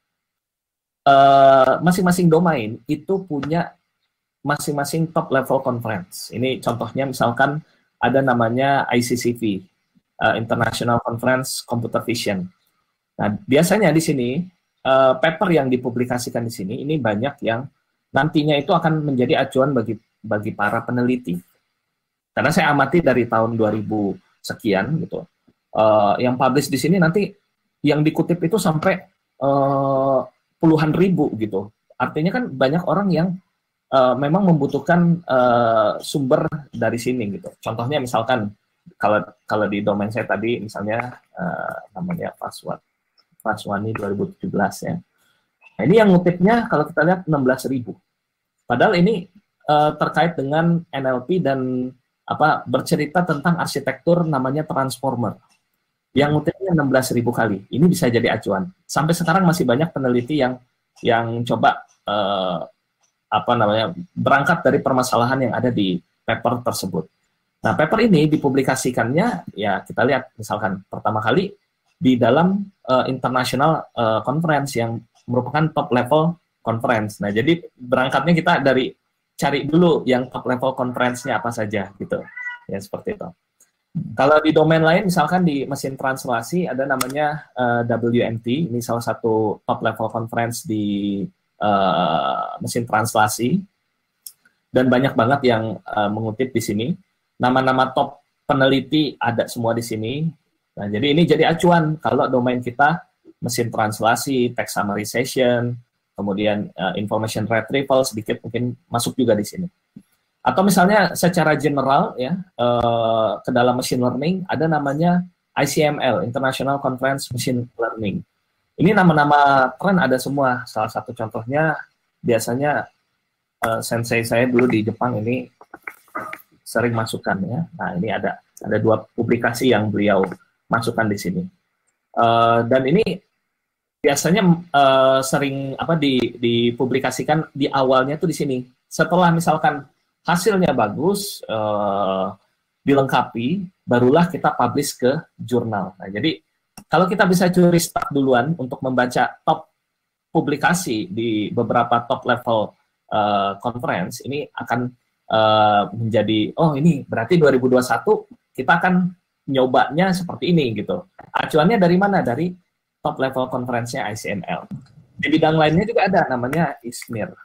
Uh, masing-masing domain itu punya masing-masing top level conference. Ini contohnya misalkan ada namanya I C C V, uh, International Conference Computer Vision. Nah, biasanya di sini uh, paper yang dipublikasikan di sini ini banyak yang nantinya itu akan menjadi acuan bagi bagi para peneliti. Karena saya amati dari tahun dua ribu sekian gitu, uh, yang publish di sini nanti yang dikutip itu sampai uh, puluhan ribu gitu. Artinya kan banyak orang yang Uh, memang membutuhkan uh, sumber dari sini gitu. Contohnya misalkan kalau kalau di domain saya tadi misalnya uh, namanya Faswat Faswani dua ribu tujuh belas ya. Nah, ini yang ngutipnya kalau kita lihat enam belas ribu. Padahal ini uh, terkait dengan N L P dan apa bercerita tentang arsitektur namanya transformer. Yang ngutipnya enam belas ribu kali. Ini bisa jadi acuan. Sampai sekarang masih banyak peneliti yang yang coba uh, apa namanya berangkat dari permasalahan yang ada di paper tersebut. Nah, paper ini dipublikasikannya ya kita lihat misalkan pertama kali di dalam uh, international uh, conference yang merupakan top level conference. Nah, jadi berangkatnya kita dari cari dulu yang top level conference-nya apa saja gitu. Ya seperti itu. Kalau di domain lain misalkan di mesin translasi ada namanya uh, W M T, ini salah satu top level conference di uh, mesin translasi. Dan banyak banget yang uh, mengutip di sini. Nama-nama top peneliti ada semua di sini. Nah, jadi ini jadi acuan kalau domain kita mesin translasi, text summarization, kemudian uh, information retrieval sedikit mungkin masuk juga di sini. Atau misalnya secara general ya uh, ke dalam machine learning ada namanya I C M L, International Conference Machine Learning. Ini nama-nama tren ada semua. Salah satu contohnya biasanya uh, sensei saya dulu di Jepang ini sering masukkan ya. Nah ini ada ada dua publikasi yang beliau masukkan di sini. Uh, dan ini biasanya uh, sering apa di dipublikasikan di awalnya tuh di sini. Setelah misalkan hasilnya bagus, uh, dilengkapi, barulah kita publish ke jurnal. Nah jadi kalau kita bisa curi start duluan untuk membaca top publikasi di beberapa top level uh, conference, ini akan Uh, menjadi oh ini berarti dua ribu dua puluh satu kita akan nyobanya seperti ini gitu. Acuannya dari mana? Dari top level conference-nya I C M L. Di bidang lainnya juga ada namanya I S M I R.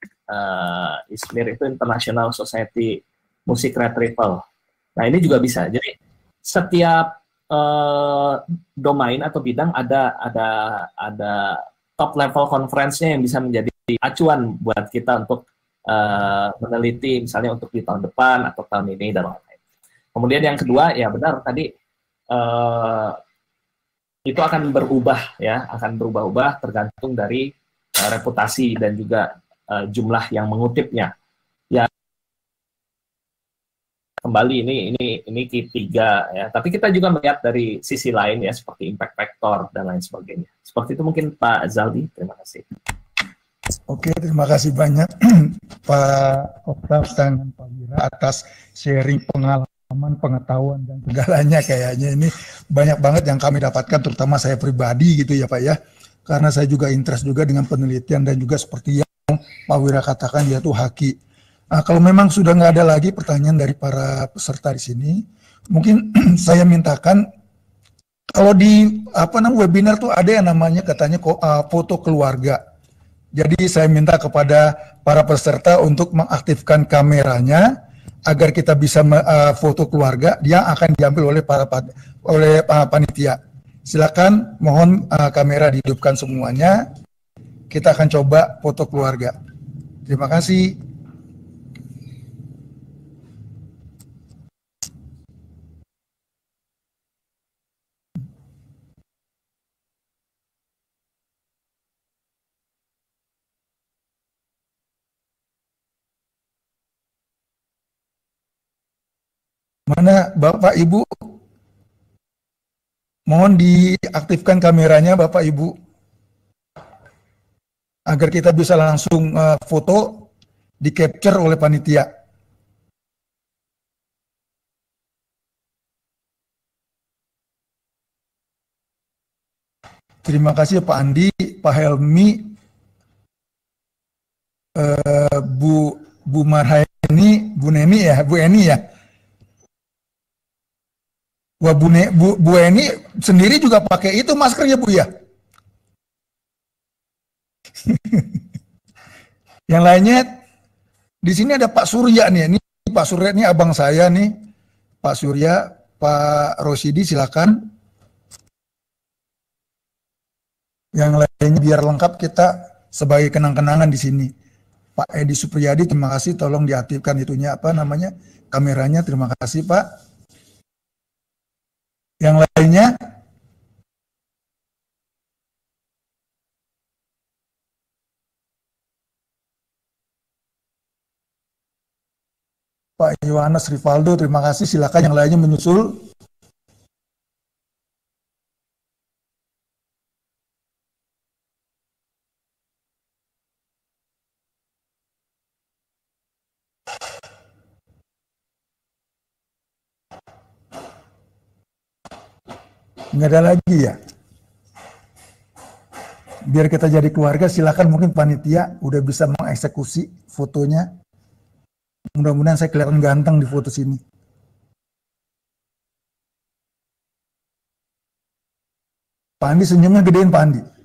Uh, I S M I R itu International Society Music Retrieval. Nah ini juga bisa. Jadi setiap uh, domain atau bidang ada ada ada top level conference-nya yang bisa menjadi acuan buat kita untuk Uh, meneliti misalnya untuk di tahun depan atau tahun ini dan lain-lain. Kemudian yang kedua ya benar tadi uh, itu akan berubah ya akan berubah-ubah tergantung dari uh, reputasi dan juga uh, jumlah yang mengutipnya. Ya kembali ini ini ini ketiga ya. Tapi kita juga melihat dari sisi lain ya seperti impact factor dan lain sebagainya. Seperti itu mungkin Pak Zaldi. Terima kasih. Oke, terima kasih banyak Pak Oktav dan Pak Wira atas sharing pengalaman, pengetahuan, dan segalanya kayaknya ini banyak banget yang kami dapatkan, terutama saya pribadi gitu ya Pak ya, karena saya juga interest juga dengan penelitian dan juga seperti yang Pak Wira katakan yaitu haki. Nah, kalau memang sudah nggak ada lagi pertanyaan dari para peserta di sini, mungkin saya mintakan kalau di apa namanya webinar tuh ada yang namanya katanya uh, foto keluarga. Jadi saya minta kepada para peserta untuk mengaktifkan kameranya agar kita bisa uh, foto keluarga. Dia akan diambil oleh para oleh uh, panitia. Silakan, mohon uh, kamera dihidupkan semuanya. Kita akan coba foto keluarga. Terima kasih. Mana Bapak Ibu? Mohon diaktifkan kameranya Bapak Ibu agar kita bisa langsung uh, foto di capture oleh panitia. Terima kasih Pak Andi, Pak Helmi, uh, Bu Bu Marhaini, Bu Neni ya, Bu Eni ya. Wah, Bu, ne, Bu, Bu Eni sendiri juga pakai itu maskernya Bu ya. Yang lainnya di sini ada Pak Surya nih. Ini Pak Surya ini abang saya nih. Pak Surya, Pak Rosidi silakan. Yang lainnya biar lengkap kita sebagai kenang-kenangan di sini. Pak Edi Supriyadi, terima kasih. Tolong diaktifkan itunya apa namanya kameranya. Terima kasih Pak. Yang lainnya, Pak Yohanes Rivaldo, terima kasih. Silakan yang lainnya menyusul. Nggak ada lagi ya. Biar kita jadi keluarga, silakan mungkin panitia udah bisa mengeksekusi fotonya. Mudah-mudahan saya kelihatan ganteng di foto sini. Pak Andi senyumnya gedein Pak Andi.